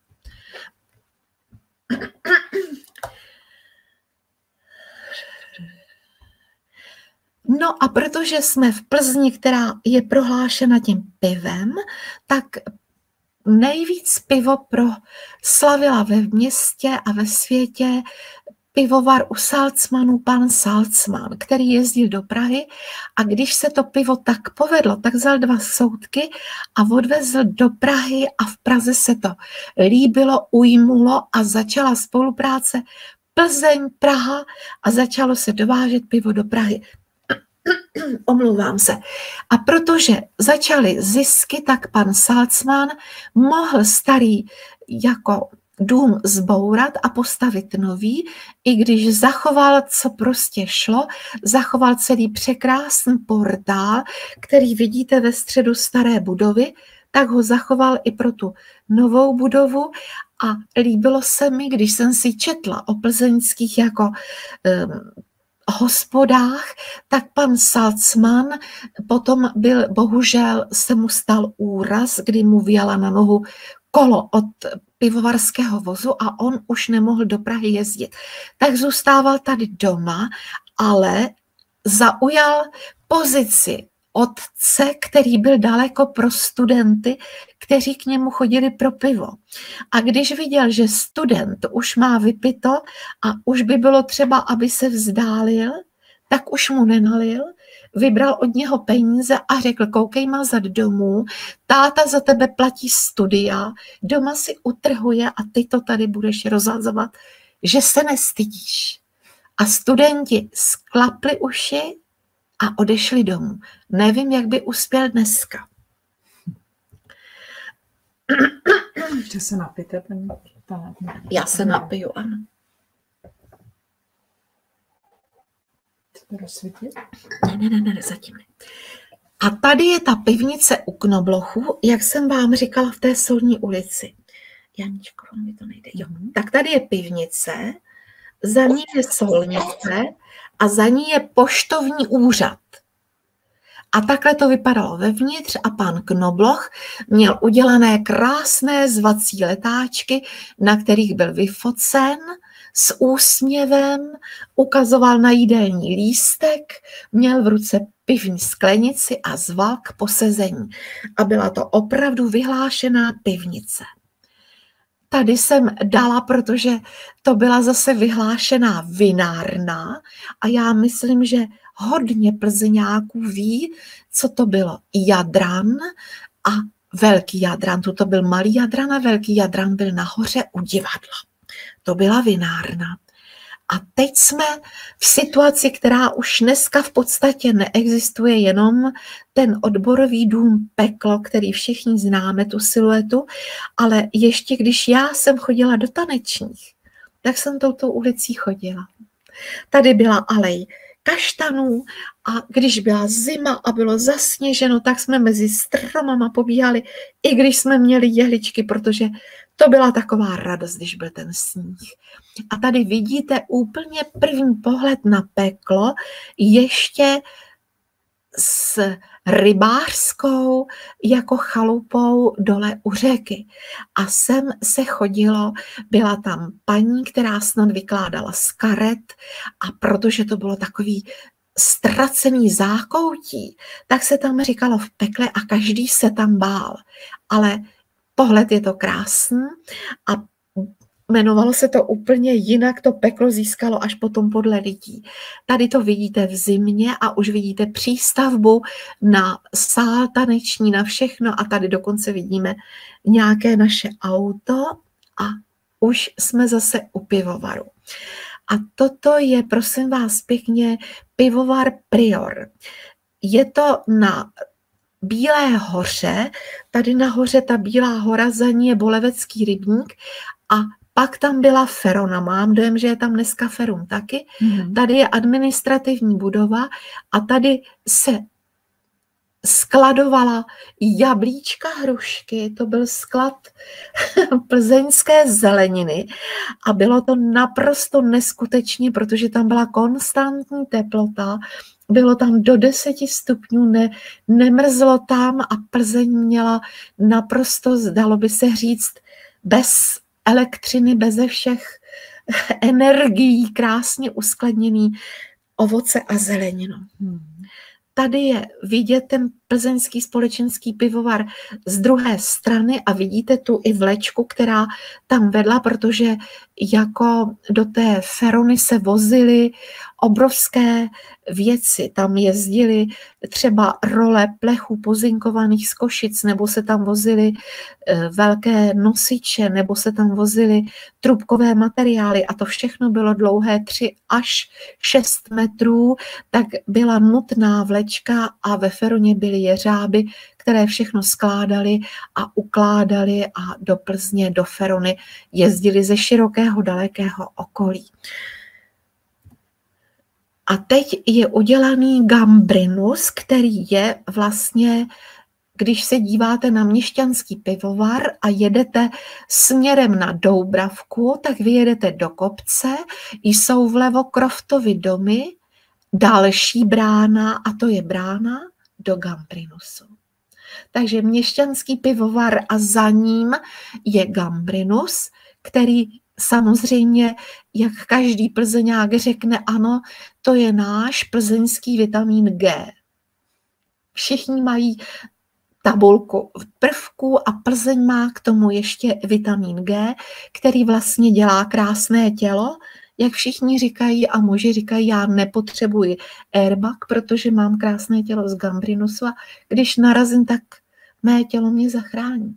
No a protože jsme v Plzni, která je prohlášena tím pivem, tak nejvíc pivo proslavila ve městě a ve světě pivovar u Salzmanů, pan Salzman, který jezdil do Prahy a když se to pivo tak povedlo, tak vzal 2 soudky a odvezl do Prahy a v Praze se to líbilo, ujmulo a začala spolupráce Plzeň, Praha a začalo se dovážet pivo do Prahy. Omlouvám se. A protože začaly zisky, tak pan Salzman mohl starý jako dům zbourat a postavit nový, i když zachoval, co prostě šlo, zachoval celý překrásný portál, který vidíte ve středu staré budovy, tak ho zachoval i pro tu novou budovu a líbilo se mi, když jsem si četla o plzeňských jako hospodách, tak pan Salzman potom bohužel se mu stal úraz, kdy mu vjela na nohu kolo od pivovarského vozu a on už nemohl do Prahy jezdit. Tak zůstával tady doma, ale zaujal pozici otce, který byl daleko pro studenty, kteří k němu chodili pro pivo. A když viděl, že student už má vypito a už by bylo třeba, aby se vzdálil, tak už mu nenalil, vybral od něho peníze a řekl, koukej mazat domů, táta za tebe platí studia, doma si utrhuje a ty to tady budeš rozhazovat, že se nestydíš. A studenti sklapli uši a odešli domů. Nevím, jak by uspěl dneska.
Ještě se napijte, paní.
Já se napiju, ano.
Rozsvítit?
Ne, zatím ne. A tady je ta pivnice u Knoblochu, jak jsem vám říkala v té Solní ulici. Janičko, mi to nejde. Jo. Tak tady je pivnice, za ní je solnice a za ní je poštovní úřad. A takhle to vypadalo vevnitř a pan Knobloch měl udělané krásné zvací letáčky, na kterých byl vyfocen s úsměvem, ukazoval na jídelní lístek, měl v ruce pivní sklenici a zval k posezení. A byla to opravdu vyhlášená pivnice. Tady jsem dala, protože to byla zase vyhlášená vinárna a já myslím, že hodně Plzeňáků ví, co to bylo Jadran a Velký Jadran. To byl Malý Jadran a Velký Jadran byl nahoře u divadla. To byla vinárna. A teď jsme v situaci, která už dneska v podstatě neexistuje, jenom ten odborový dům Peklo, který všichni známe, tu siluetu, ale ještě když já jsem chodila do tanečních, tak jsem touto ulicí chodila. Tady byla alej kaštanů a když byla zima a bylo zasněženo, tak jsme mezi stromama pobíhali, i když jsme měli jehličky, protože to byla taková radost, když byl ten sníh. A tady vidíte úplně první pohled na Peklo, ještě s rybářskou jako chalupou dole u řeky. A sem se chodilo, byla tam paní, která snad vykládala z karet a protože to bylo takový ztracený zákoutí, tak se tam říkalo v pekle a každý se tam bál. Ale pohled je to krásný a jmenovalo se to úplně jinak, to peklo získalo až potom podle lidí. Tady to vidíte v zimě a už vidíte přístavbu na sál taneční, na všechno a tady dokonce vidíme nějaké naše auto a už jsme zase u pivovaru. A toto je, prosím vás pěkně, pivovar Prior. Je to na Bílé hoře, tady nahoře ta Bílá hora, za ní je Bolevecký rybník a pak tam byla Ferona, mám dojem, že je tam dneska Ferun taky. Tady je administrativní budova a tady se skladovala jablíčka, hrušky, to byl sklad plzeňské zeleniny a bylo to naprosto neskutečně, protože tam byla konstantní teplota, bylo tam do 10 stupňů, nemrzlo tam a Plzeň měla naprosto, zdalo by se říct, bez elektřiny, beze všech energií, krásně uskladněný ovoce a zeleninu. Tady je vidět ten plzeňský společenský pivovar z druhé strany a vidíte tu i vlečku, která tam vedla, protože jako do té Ferony se vozily obrovské věci. Tam jezdily třeba role plechů pozinkovaných z Košic, nebo se tam vozily velké nosiče, nebo se tam vozily trubkové materiály a to všechno bylo dlouhé 3 až 6 metrů, tak byla nutná vlečka a ve Feroně byly jeřáby, které všechno skládali a ukládali a do Plzně, do Ferony jezdili ze širokého, dalekého okolí. A teď je udělaný gambrinus, který je vlastně, když se díváte na Měšťanský pivovar a jedete směrem na Doubravku, tak vy jedete do kopce, jsou vlevo Kroftovy domy, další brána a to je brána do gambrinusu. Takže měšťanský pivovar a za ním je Gambrinus, který samozřejmě, jak každý plzeňák řekne, ano, to je náš plzeňský vitamin G. Všichni mají tabulku prvků a Plzeň má k tomu ještě vitamin G, který vlastně dělá krásné tělo. Jak všichni říkají a muži říkají, já nepotřebuji airbag, protože mám krásné tělo z Gambrinusu a když narazím, tak mé tělo mě zachrání.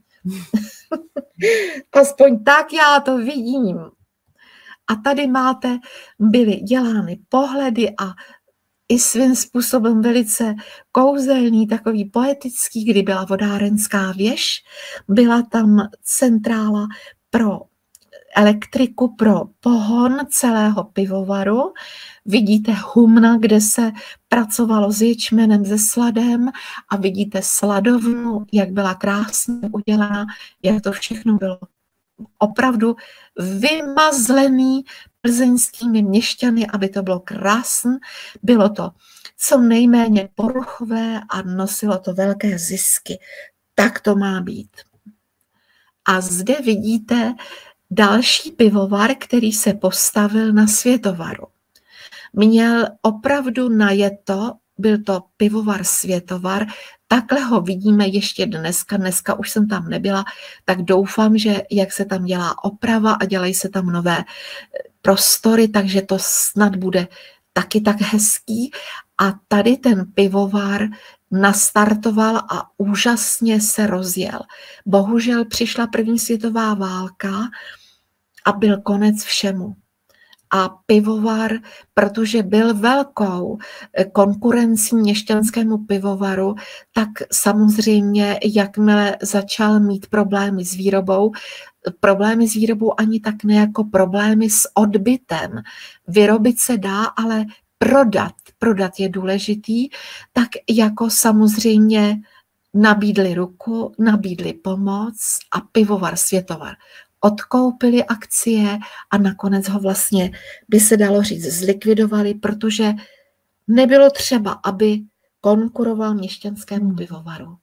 Aspoň tak já to vidím. A tady byly dělány pohledy a i svým způsobem velice kouzelný, takový poetický, kdy byla vodárenská věž, byla tam centrála pro elektriku, pro pohon celého pivovaru. Vidíte humna, kde se pracovalo s ječmenem, se sladem a vidíte sladovnu, jak byla krásně udělána, jak to všechno bylo opravdu vymazlený plzeňskými měšťany, aby to bylo krásné. Bylo to co nejméně poruchové a nosilo to velké zisky. Tak to má být. A zde vidíte další pivovar, který se postavil na Světovaru. Měl opravdu najeto, byl to pivovar Světovar, takhle ho vidíme ještě dneska už jsem tam nebyla, tak doufám, že jak se tam dělá oprava a dělají se tam nové prostory, takže to snad bude taky tak hezký. A tady ten pivovar nastartoval a úžasně se rozjel. Bohužel přišla první světová válka a byl konec všemu. A pivovar, protože byl velkou konkurencí měšťanskému pivovaru, tak samozřejmě, jakmile začal mít problémy s výrobou ani tak ne jako problémy s odbytem. Vyrobit se dá, ale prodat je důležitý, tak jako samozřejmě nabídli ruku, nabídli pomoc a pivovar Světovar odkoupili akcie a nakonec ho vlastně, by se dalo říct, zlikvidovali, protože nebylo třeba, aby konkuroval měšťanskému pivovaru.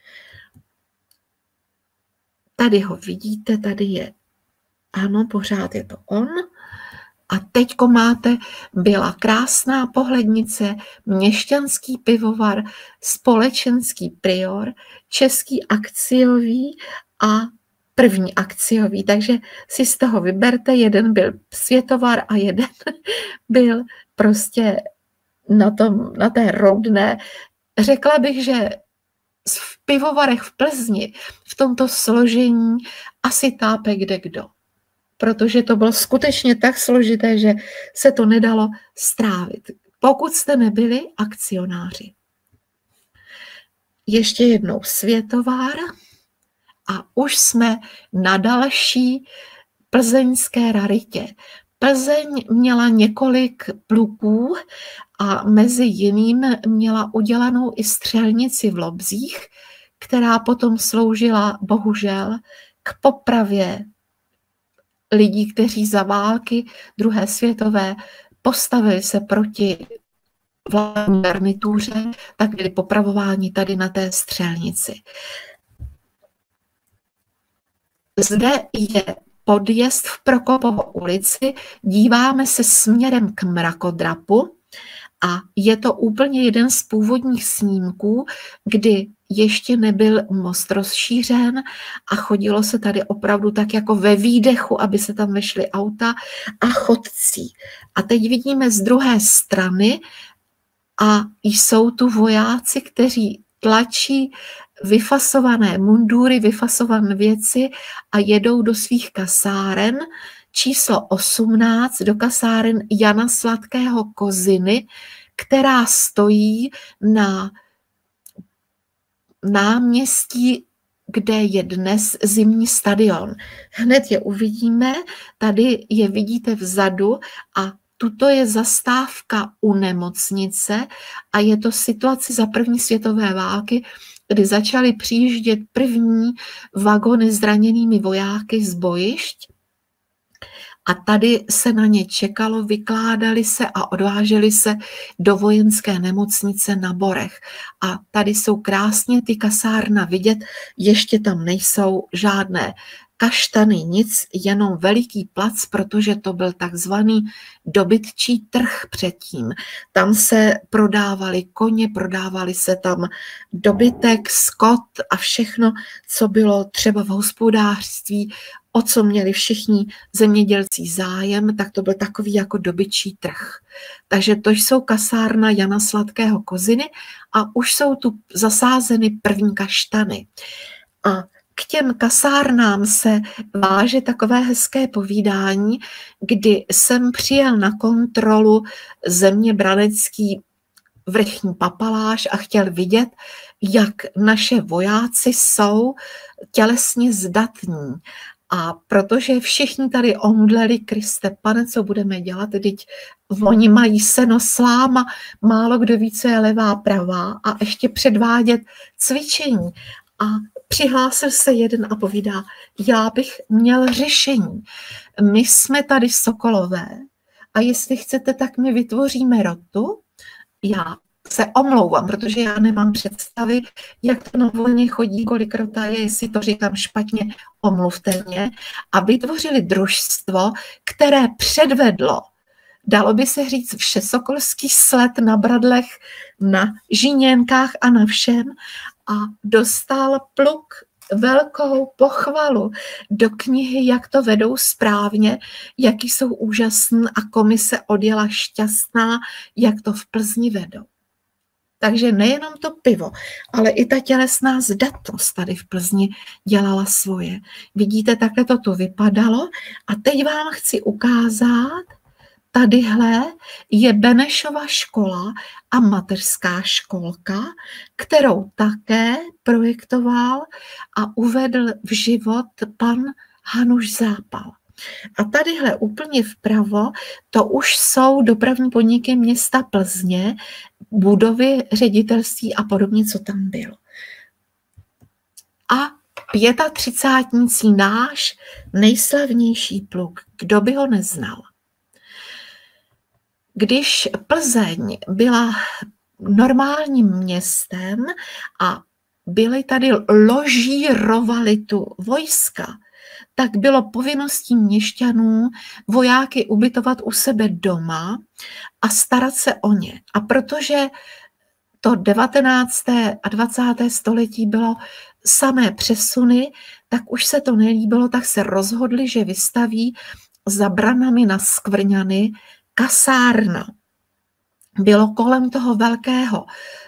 Tady ho vidíte, tady je, ano, pořád je to on. A teďko byla krásná pohlednice, měšťanský pivovar, společenský prior, český akciový a první akciový, takže si z toho vyberte, jeden byl Světovar a jeden byl prostě na té Roudné. Řekla bych, že v pivovarech v Plzni v tomto složení asi tápe kdekdo, protože to bylo skutečně tak složité, že se to nedalo strávit, pokud jste nebyli akcionáři. Ještě jednou Světovar. A už jsme na další plzeňské raritě. Plzeň měla několik pluků a mezi jiným měla udělanou i střelnici v Lobzích, která potom sloužila bohužel k popravě lidí, kteří za války druhé světové postavili se proti vládní garnituře, tak byli popravováni tady na té střelnici. Zde je podjezd v Prokopovo ulici, díváme se směrem k mrakodrapu a je to úplně jeden z původních snímků, kdy ještě nebyl most rozšířen a chodilo se tady opravdu tak jako ve výdechu, aby se tam vešly auta a chodcí. A teď vidíme z druhé strany a jsou tu vojáci, kteří tlačí vyfasované mundury, vyfasované věci a jedou do svých kasáren. Číslo 18 do kasáren Jana Sladkého Koziny, která stojí na náměstí, kde je dnes zimní stadion. Hned je uvidíme, tady je vidíte vzadu a tuto je zastávka u nemocnice a je to situace za první světové války, kdy začaly přijíždět první vagony zraněnými vojáky z bojišť A tady se na ně čekalo, vykládali se a odváželi se do vojenské nemocnice na Borech. A tady jsou krásně ty kasárna vidět, ještě tam nejsou žádné kaštany, nic, jenom veliký plac, protože to byl takzvaný dobytčí trh předtím. Tam se prodávali koně, prodávali se tam dobytek, skot a všechno, co bylo třeba v hospodářství, o co měli všichni zemědělci zájem, tak to byl takový jako dobytčí trh. Takže to jsou kasárna Jana Sladkého Koziny a už jsou tu zasázeny první kaštany. A k těm kasárnám se váže takové hezké povídání, kdy jsem přijel na kontrolu zeměbranecký vrchní papaláš a chtěl vidět, jak naše vojáci jsou tělesně zdatní. A protože všichni tady omdleli, Kriste Pane, co budeme dělat, teď oni mají seno, sláma, málo kdo ví, co je levá, pravá a ještě předvádět cvičení. A přihlásil se jeden a povídá, já bych měl řešení. My jsme tady Sokolové a jestli chcete, tak my vytvoříme rotu. Já se omlouvám, protože já nemám představy, jak to na vojně chodí, kolik rota je, jestli to říkám špatně, omluvte mě. A vytvořili družstvo, které předvedlo, dalo by se říct, všesokolský sled na bradlech, na žíněnkách a na všem a dostal pluk velkou pochvalu do knihy, jak to vedou správně, jaký jsou úžasní a komise odjela šťastná, jak to v Plzni vedou. Takže nejenom to pivo, ale i ta tělesná zdatnost tady v Plzni dělala svoje. Vidíte, takhle to tu vypadalo a teď vám chci ukázat, tadyhle je Benešova škola a mateřská školka, kterou také projektoval a uvedl v život pan Hanuš Zápal. A tadyhle úplně vpravo, to už jsou dopravní podniky města Plzně, budovy ředitelství a podobně, co tam bylo. A 35. náš nejslavnější pluk, kdo by ho neznal. Když Plzeň byla normálním městem a byly tady ložírovaly tu vojska, tak bylo povinností měšťanů vojáky ubytovat u sebe doma a starat se o ně. A protože to 19. a 20. století bylo samé přesuny, tak už se to nelíbilo, tak se rozhodli, že vystaví za branami na Skvrňany kasárna. Bylo kolem toho velkého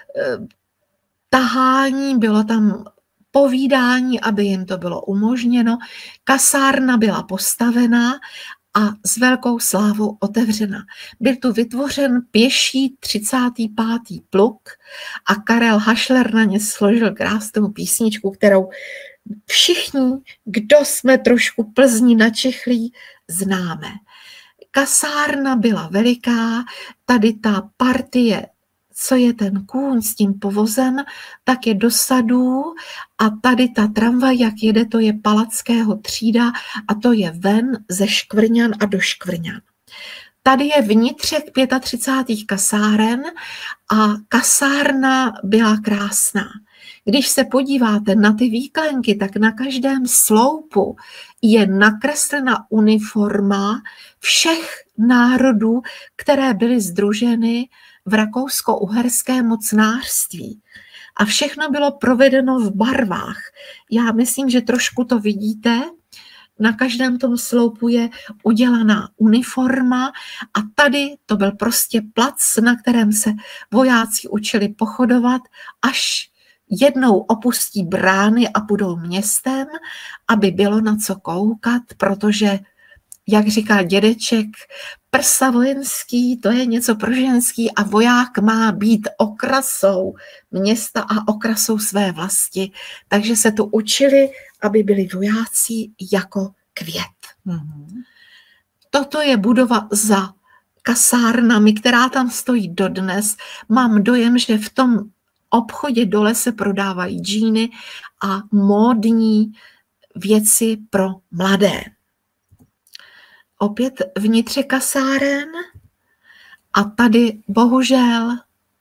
tahání, bylo tam povídání, aby jim to bylo umožněno. Kasárna byla postavená a s velkou slávou otevřena. Byl tu vytvořen pěší 35. pluk a Karel Hašler na ně složil krásnou písničku, kterou všichni, kdo jsme trošku Plzni načichlí, známe. Kasárna byla veliká, tady ta partie, co je ten kůň s tím povozem, tak je do sadů a tady ta tramvaj, jak jede, to je Palackého třída a to je ven ze Škvrňan a do Škvrňan. Tady je vnitřek 35. kasáren a kasárna byla krásná. Když se podíváte na ty výklenky, tak na každém sloupu je nakreslena uniforma všech národů, které byly sdruženy v rakousko-uherském mocnářství. A všechno bylo provedeno v barvách. Já myslím, že trošku to vidíte. Na každém tom sloupu je udělaná uniforma a tady to byl prostě plac, na kterém se vojáci učili pochodovat, až jednou opustí brány a půjdou městem, aby bylo na co koukat, protože, jak říká dědeček, prsa vojenský, to je něco pro ženský a voják má být okrasou města a okrasou své vlasti. Takže se tu učili, aby byli vojáci jako květ. Toto je budova za kasárnami, která tam stojí dodnes. Mám dojem, že v tom obchodě dole se prodávají džíny a módní věci pro mladé. opět vnitře kasáren a tady bohužel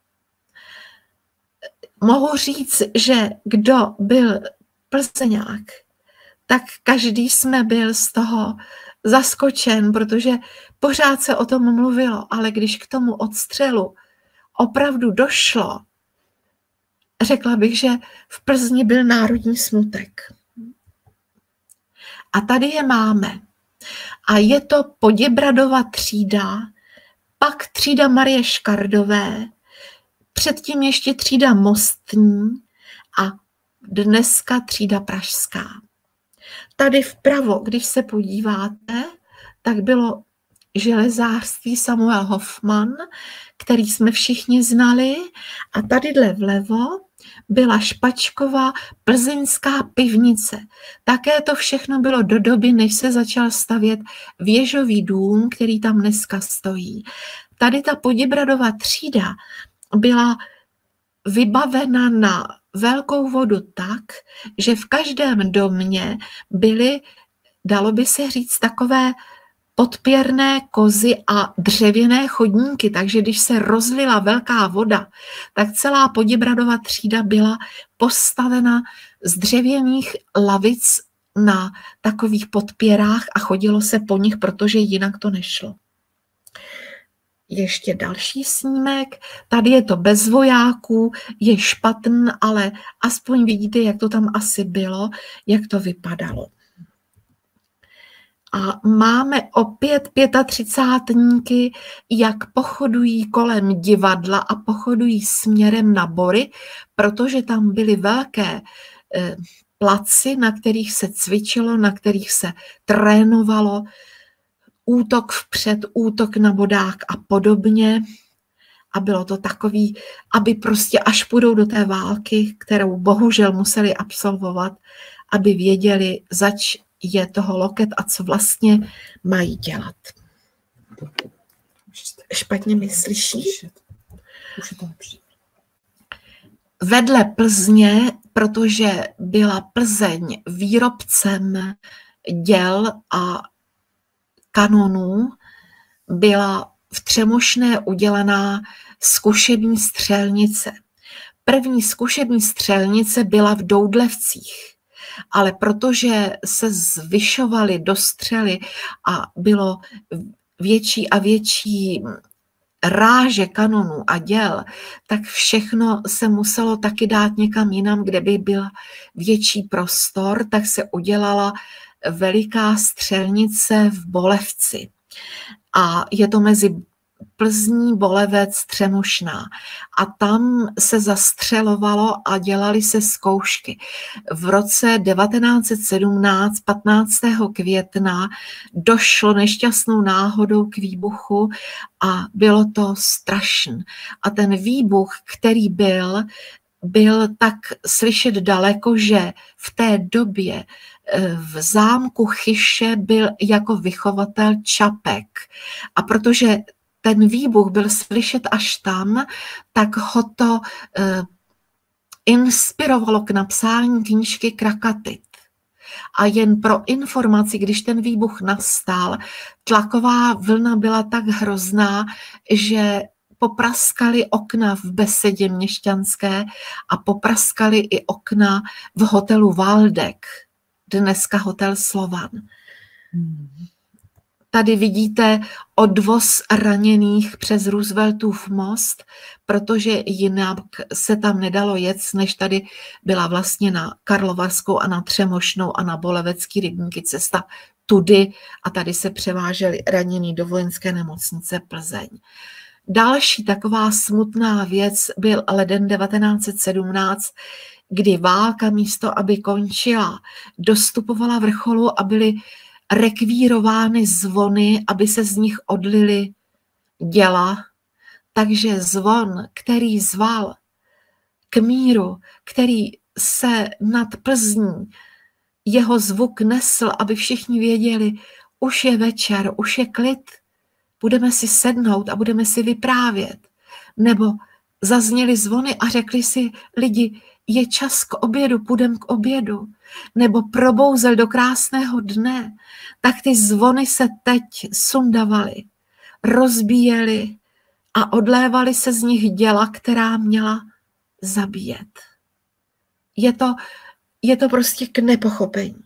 mohu říct, že kdo byl plzeňák, tak každý jsme byl z toho zaskočen, protože pořád se o tom mluvilo, ale když k tomu odstřelu opravdu došlo, řekla bych, že v Plzni byl národní smutek. A tady je máme. A je to Poděbradova třída, pak třída Marie Škardové, předtím ještě třída Mostní a dneska třída Pražská. Tady vpravo, když se podíváte, tak bylo železářství Samuel Hoffman, který jsme všichni znali, a tadyhle vlevo byla Špačkova plzeňská pivnice. Také to všechno bylo do doby, než se začal stavět věžový dům, který tam dneska stojí. Tady ta Poděbradova třída byla vybavena na velkou vodu tak, že v každém domě byly, dalo by se říct, takové podpěrné kozy a dřevěné chodníky, takže když se rozlila velká voda, tak celá Poděbradova třída byla postavena z dřevěných lavic na takových podpěrách a chodilo se po nich, protože jinak to nešlo. Ještě další snímek, tady je to bez vojáků, je špatný, ale aspoň vidíte, jak to tam asi bylo, jak to vypadalo. A máme opět 35, jak pochodují kolem divadla a pochodují směrem na Bory, protože tam byly velké placi, na kterých se cvičilo, na kterých se trénovalo, útok vpřed, útok na bodák a podobně. A bylo to takový, aby prostě až půjdou do té války, kterou bohužel museli absolvovat, aby věděli, zač je toho loket a co vlastně mají dělat. Špatně mi slyší? Vedle Plzně, protože byla Plzeň výrobcem děl a kanonů, byla v Třemošné udělaná zkušební střelnice. První zkušební střelnice byla v Doudlevcích, ale protože se zvyšovaly dostřely a bylo větší a větší ráže kanonů a děl, tak všechno se muselo taky dát někam jinam, kde by byl větší prostor, tak se udělala veliká střelnice v Bolevci. A je to mezi Plzní, Bolevec, Třemošná. A tam se zastřelovalo a dělaly se zkoušky. V roce 1917, 15. května, došlo nešťastnou náhodou k výbuchu a bylo to strašné. A ten výbuch, který byl tak slyšet daleko, že v té době v zámku Chyše byl jako vychovatel Čapek. A protože ten výbuch byl slyšet až tam, tak ho to inspirovalo k napsání knížky Krakatit. A jen pro informaci, když ten výbuch nastal, tlaková vlna byla tak hrozná, že popraskali okna v besedě měšťanské a popraskali i okna v hotelu Valdek, dneska hotel Slovan. Tady vidíte odvoz raněných přes Rooseveltův most, protože jinak se tam nedalo jet, než tady byla vlastně na Karlovarskou a na Třemošnou a na Bolevecký rybníky cesta tudy a tady se převáželi ranění do vojenské nemocnice Plzeň. Další taková smutná věc byl leden 1917, kdy válka místo, aby končila, dostupovala vrcholu a byly rekvírovány zvony, aby se z nich odlily děla. Takže zvon, který zval k míru, který se nad Plzní, jeho zvuk nesl, aby všichni věděli, už je večer, už je klid, budeme si sednout a budeme si vyprávět. Nebo zazněly zvony a řekli si lidi, je čas k obědu, půjdem k obědu, nebo probouzel do krásného dne, tak ty zvony se teď sundavaly, rozbíjely a odlévaly se z nich děla, která měla zabíjet. Je to prostě k nepochopení.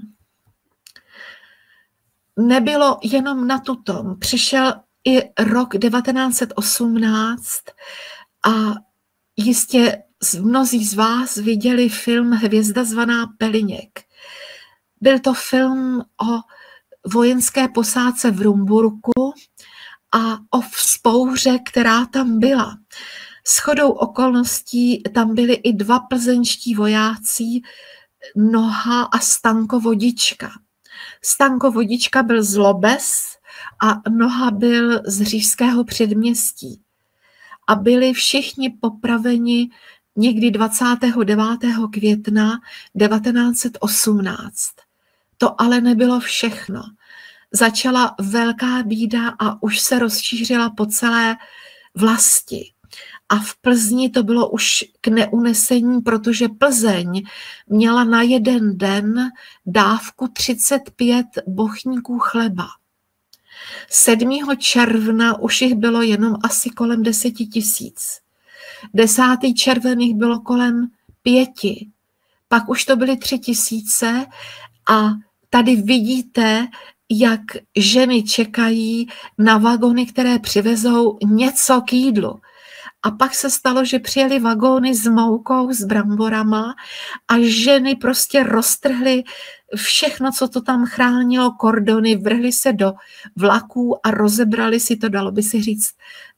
Nebylo jenom na tutom. Přišel i rok 1918 a jistě mnozí z vás viděli film Hvězda zvaná Peliněk. Byl to film o vojenské posádce v Rumburku a o vzpouře, která tam byla. Shodou okolností tam byli i 2 plzeňští vojáci, Noha a Stanko Vodička. Stanko Vodička byl z Lobes a Noha byl z Říšského předměstí. A byli všichni popraveni někdy 29. května 1918. To ale nebylo všechno. Začala velká bída a už se rozšířila po celé vlasti. A v Plzni to bylo už k neunesení, protože Plzeň měla na jeden den dávku 35 bochníků chleba. 7. června už jich bylo jenom asi kolem 10 000. 10. červen jich bylo kolem 5. Pak už to byly 3 000 a tady vidíte, jak ženy čekají na vagony, které přivezou něco k jídlu. A pak se stalo, že přijeli vagóny s moukou, s bramborama a ženy prostě roztrhly všechno, co to tam chránilo, kordony, vrhly se do vlaků a rozebrali si to, dalo by se říct,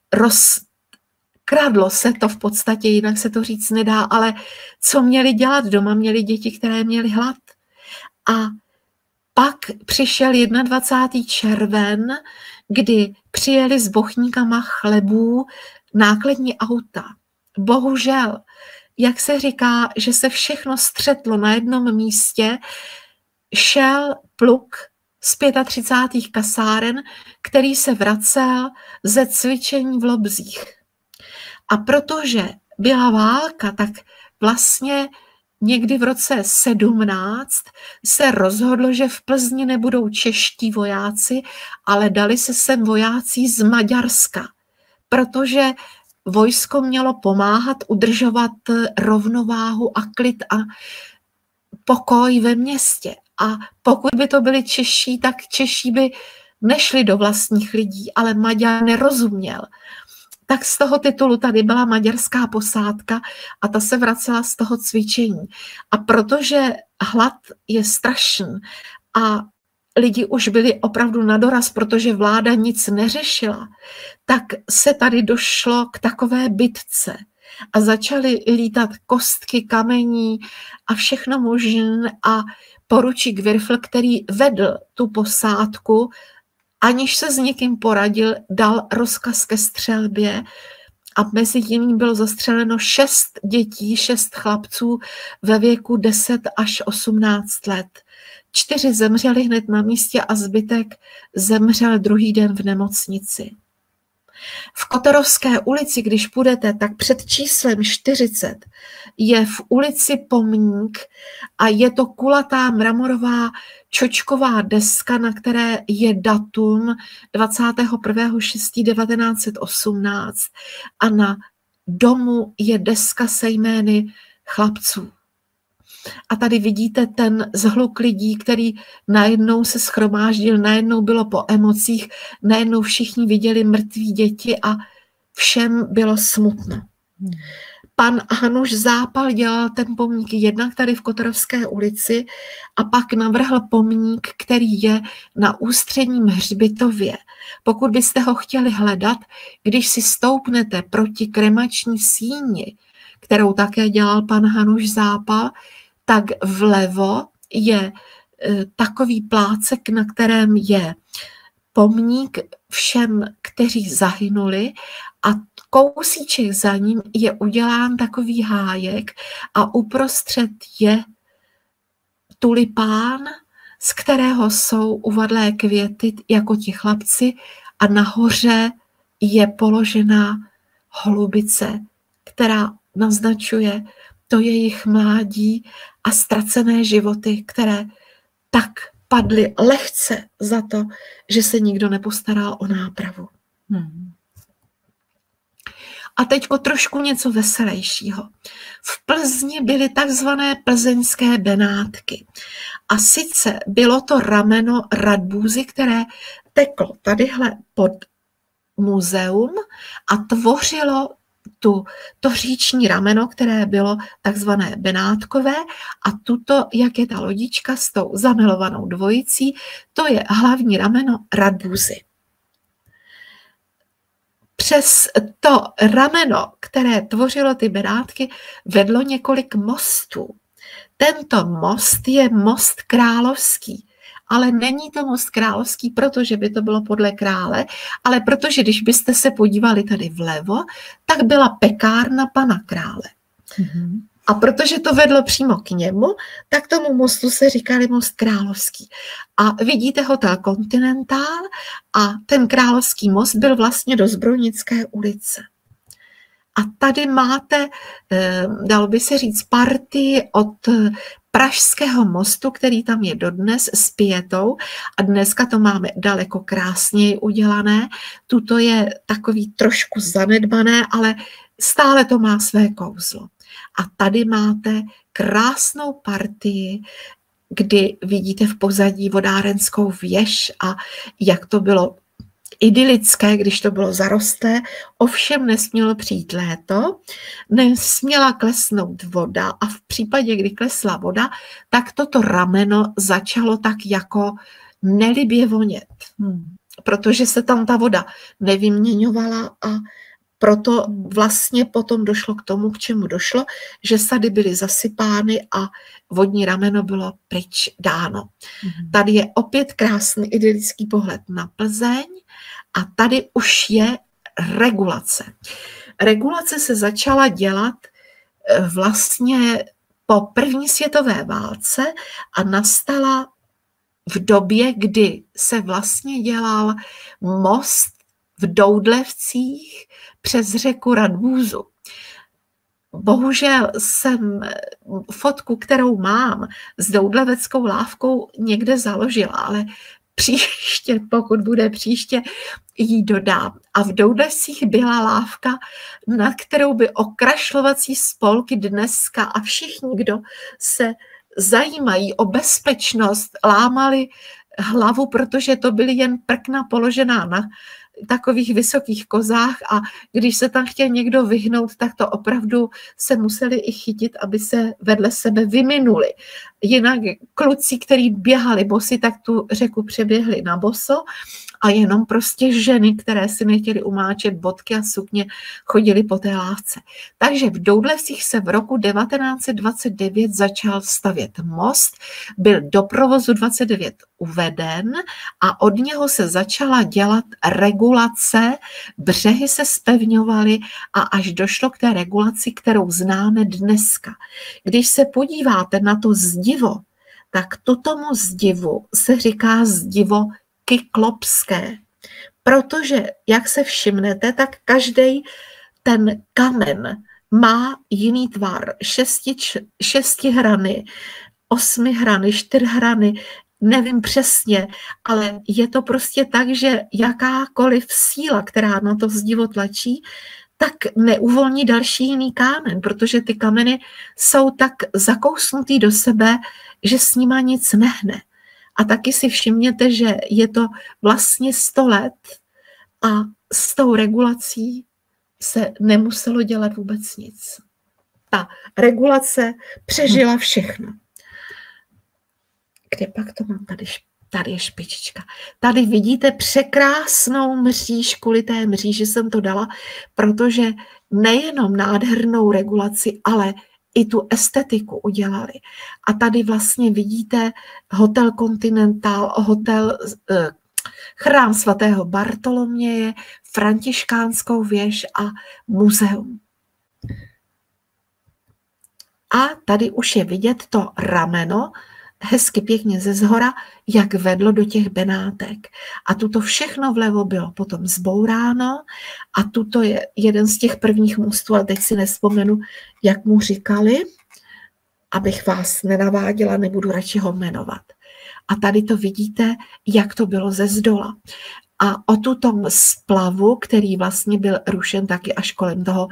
kradlo se to v podstatě, jinak se to říct nedá, ale co měli dělat doma? Měli děti, které měly hlad. A pak přišel 21. červen, kdy přijeli s bochníkama chlebů nákladní auta. Bohužel, jak se říká, že se všechno střetlo na jednom místě, šel pluk z 35. kasáren, který se vracel ze cvičení v Lobzích. A protože byla válka, tak vlastně někdy v roce 17 se rozhodlo, že v Plzni nebudou čeští vojáci, ale dali se sem vojáci z Maďarska, protože vojsko mělo pomáhat udržovat rovnováhu a klid a pokoj ve městě. A pokud by to byli Češi, tak Češi by nešli do vlastních lidí, ale Maďar nerozuměl. Tak z toho titulu tady byla maďarská posádka a ta se vracela z toho cvičení. A protože hlad je strašný a lidi už byli opravdu na doraz, protože vláda nic neřešila, tak se tady došlo k takové bitce a začaly lítat kostky, kamení a všechno možné a poručík Wirfl, který vedl tu posádku, aniž se s někým poradil, dal rozkaz ke střelbě a mezi jiným bylo zastřeleno 6 dětí, 6 chlapců ve věku 10 až 18 let. 4 zemřeli hned na místě a zbytek zemřel druhý den v nemocnici. V Kotorovské ulici, když půjdete, tak před číslem 40 je v ulici pomník a je to kulatá mramorová čočková deska, na které je datum 21.6.1918 a na domu je deska se jmény chlapců. A tady vidíte ten zhluk lidí, který najednou se shromáždil, najednou bylo po emocích, najednou všichni viděli mrtví děti a všem bylo smutno. Pan Hanuš Zápal dělal ten pomník jednak tady v Kotorovské ulici a pak navrhl pomník, který je na Ústředním hřbitově. Pokud byste ho chtěli hledat, když si stoupnete proti kremační síni, kterou také dělal pan Hanuš Zápal, tak vlevo je takový plácek, na kterém je pomník všem, kteří zahynuli a kousíček za ním je udělán takový hájek a uprostřed je tulipán, z kterého jsou uvadlé květy jako ti chlapci a nahoře je položená holubice která naznačuje to jejich mládí a ztracené životy, které tak padly lehce za to, že se nikdo nepostaral o nápravu. A teďko trošku něco veselějšího. V Plzni byly takzvané plzeňské benátky. A sice bylo to rameno Radbůzy, které teklo tadyhle pod muzeum a tvořilo to říční rameno, které bylo takzvané benátkové, a tuto, jak je ta lodička s tou zamilovanou dvojicí, to je hlavní rameno Radbůzy. Přes to rameno, které tvořilo ty benátky, vedlo několik mostů. Tento most je most královský, ale není to most královský, protože by to bylo podle krále, ale protože když byste se podívali tady vlevo, tak byla pekárna pana krále. A protože to vedlo přímo k němu, tak tomu mostu se říkali most královský. A vidíte hotel Continental a ten královský most byl vlastně do Zbrojnické ulice. A tady máte, dalo by se říct, partii od Pražského mostu, který tam je dodnes s pietou, a dneska to máme daleko krásněji udělané. Tuto je takový trošku zanedbané, ale stále to má své kouzlo. A tady máte krásnou partii, kdy vidíte v pozadí vodárenskou věž a jak to bylo idylické, když to bylo zarostlé, ovšem nesmělo přijít léto, nesměla klesnout voda a v případě, kdy klesla voda, tak toto rameno začalo tak jako nelibě vonět, protože se tam ta voda nevyměňovala a proto vlastně potom došlo k tomu, k čemu došlo, že sady byly zasypány a vodní rameno bylo pryč dáno. Tady je opět krásný idylický pohled na Plzeň a tady už je regulace. Regulace se začala dělat vlastně po první světové válce a nastala v době, kdy se vlastně dělal most v Doudlevcích přes řeku Radbůzu. Bohužel jsem fotku, kterou mám s doudleveckou lávkou, někde založila, ale příště, pokud bude příště, ji dodám. A v Doudlevcích byla lávka, na kterou by okrašlovací spolky dneska a všichni, kdo se zajímají o bezpečnost, lámali hlavu, protože to byly jen prkna položená na takových vysokých kozách a když se tam chtěl někdo vyhnout, tak to opravdu se museli i chytit, aby se vedle sebe vyminuli. Jinak kluci, kteří běhali bosi, tak tu řeku přeběhli na boso a jenom prostě ženy, které si nechtěly umáčet bodky a sukně, chodily po té lávce. Takže v Doudlevcích se v roku 1929 začal stavět most, byl do provozu 29 uveden a od něho se začala dělat regulace, břehy se zpevňovaly a až došlo k té regulaci, kterou známe dneska. Když se podíváte na to zdivo, tak tomu zdivu se říká zdivo kyklopské, protože, jak se všimnete, tak každý ten kamen má jiný tvar, 6 hrany, 8 hrany, 4 hrany, nevím přesně, ale je to prostě tak, že jakákoliv síla, která na to zdivo tlačí, tak neuvolní další jiný kámen, protože ty kameny jsou tak zakousnutý do sebe, že s nima nic nehne. A taky si všimněte, že je to vlastně 100 let a s tou regulací se nemuselo dělat vůbec nic. Ta regulace přežila všechno. Kde pak to mám? Tady je špičička. Tady vidíte překrásnou mříž, kvůli té mříži jsem to dala, protože nejenom nádhernou regulaci, ale i tu estetiku udělali. A tady vlastně vidíte hotel Continental, hotel chrám svatého Bartoloměje, františkánskou věž a muzeum. A tady už je vidět to rameno hezky pěkně ze zhora, jak vedlo do těch Benátek. A tuto všechno vlevo bylo potom zbouráno a tuto je jeden z těch prvních mostů, ale teď si nevzpomenu, jak mu říkali, abych vás nenaváděla, nebudu radši ho jmenovat. A tady to vidíte, jak to bylo ze zdola. A o tutom splavu, který vlastně byl rušen taky až kolem toho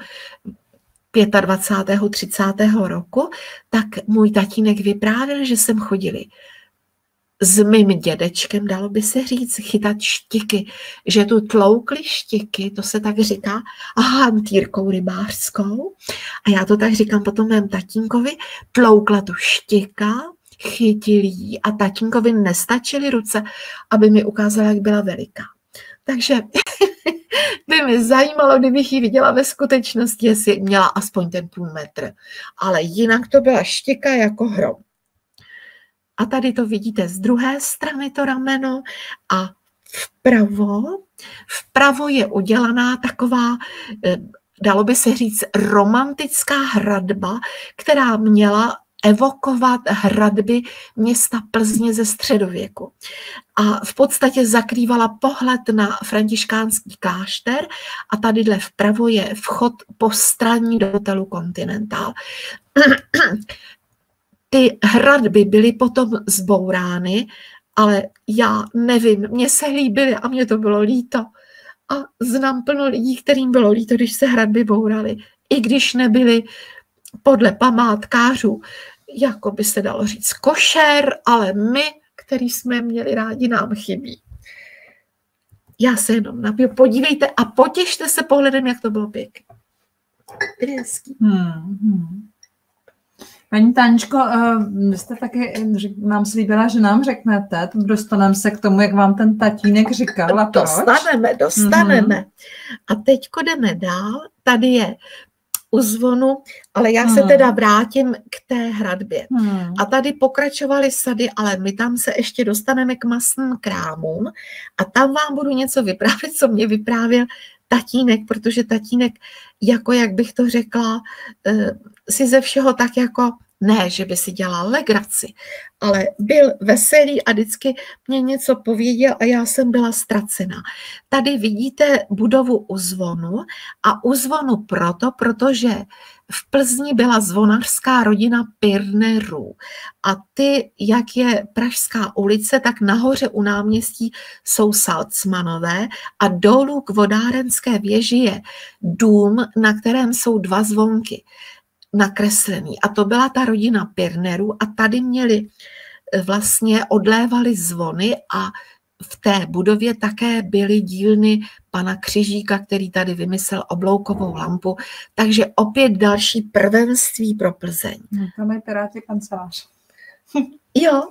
25. 30. roku, tak můj tatínek vyprávěl, že sem chodili s mým dědečkem, dalo by se říct, chytat štiky, že tu tloukli štiky, to se tak říká, a hantýrkou rybářskou. A já to tak říkám potom mém tatínkovi, tloukla tu štika, chytili ji a tatínkovi nestačily ruce, aby mi ukázala, jak byla veliká. Takže by mě zajímalo, kdybych ji viděla ve skutečnosti, jestli měla aspoň ten půl metr. Ale jinak to byla štika jako hrom. A tady to vidíte z druhé strany to rameno a vpravo je udělaná taková, dalo by se říct, romantická hradba, která měla evokovat hradby města Plzně ze středověku. A v podstatě zakrývala pohled na františkánský klášter a tadyhle vpravo je vchod postranní do hotelu Continental. Ty hradby byly potom zbourány, ale já nevím, mně se líbily a mně to bylo líto. A znám plno lidí, kterým bylo líto, když se hradby bouraly, i když nebyly podle památkářů, jako by se dalo říct, košer, ale my, který jsme měli rádi, nám chybí. Já se jenom napiju, podívejte a potěšte se pohledem, jak to bylo pěkné. Hezký.
Paní Táničko, vy jste taky, nám slíbila, že nám řeknete, dostaneme se k tomu, jak vám ten tatínek říkal a proč.
Dostaneme. A teďko jdeme dál, tady je u zvonu, ale já se teda vrátím k té hradbě. A tady pokračovaly sady, ale my tam se ještě dostaneme k masným krámům a tam vám budu něco vyprávět, co mě vyprávěl tatínek, protože tatínek, jako jak bych to řekla, si ze všeho tak jako, ne, že by si dělal legraci, ale byl veselý a vždycky mě něco pověděl a já jsem byla ztracená. Tady vidíte budovu u zvonu a u zvonu protože v Plzni byla zvonařská rodina Pirnerů a ty, jak je Pražská ulice, tak nahoře u náměstí jsou Salcmanové a dolů k vodárenské věži je dům, na kterém jsou dva zvonky nakreslený. A to byla ta rodina Pirnerů a tady měli vlastně odlévali zvony a v té budově také byly dílny pana Křižíka, který tady vymyslel obloukovou lampu. Takže opět další prvenství pro Plzeň.
Tam je Pirátě kancelář.
Jo.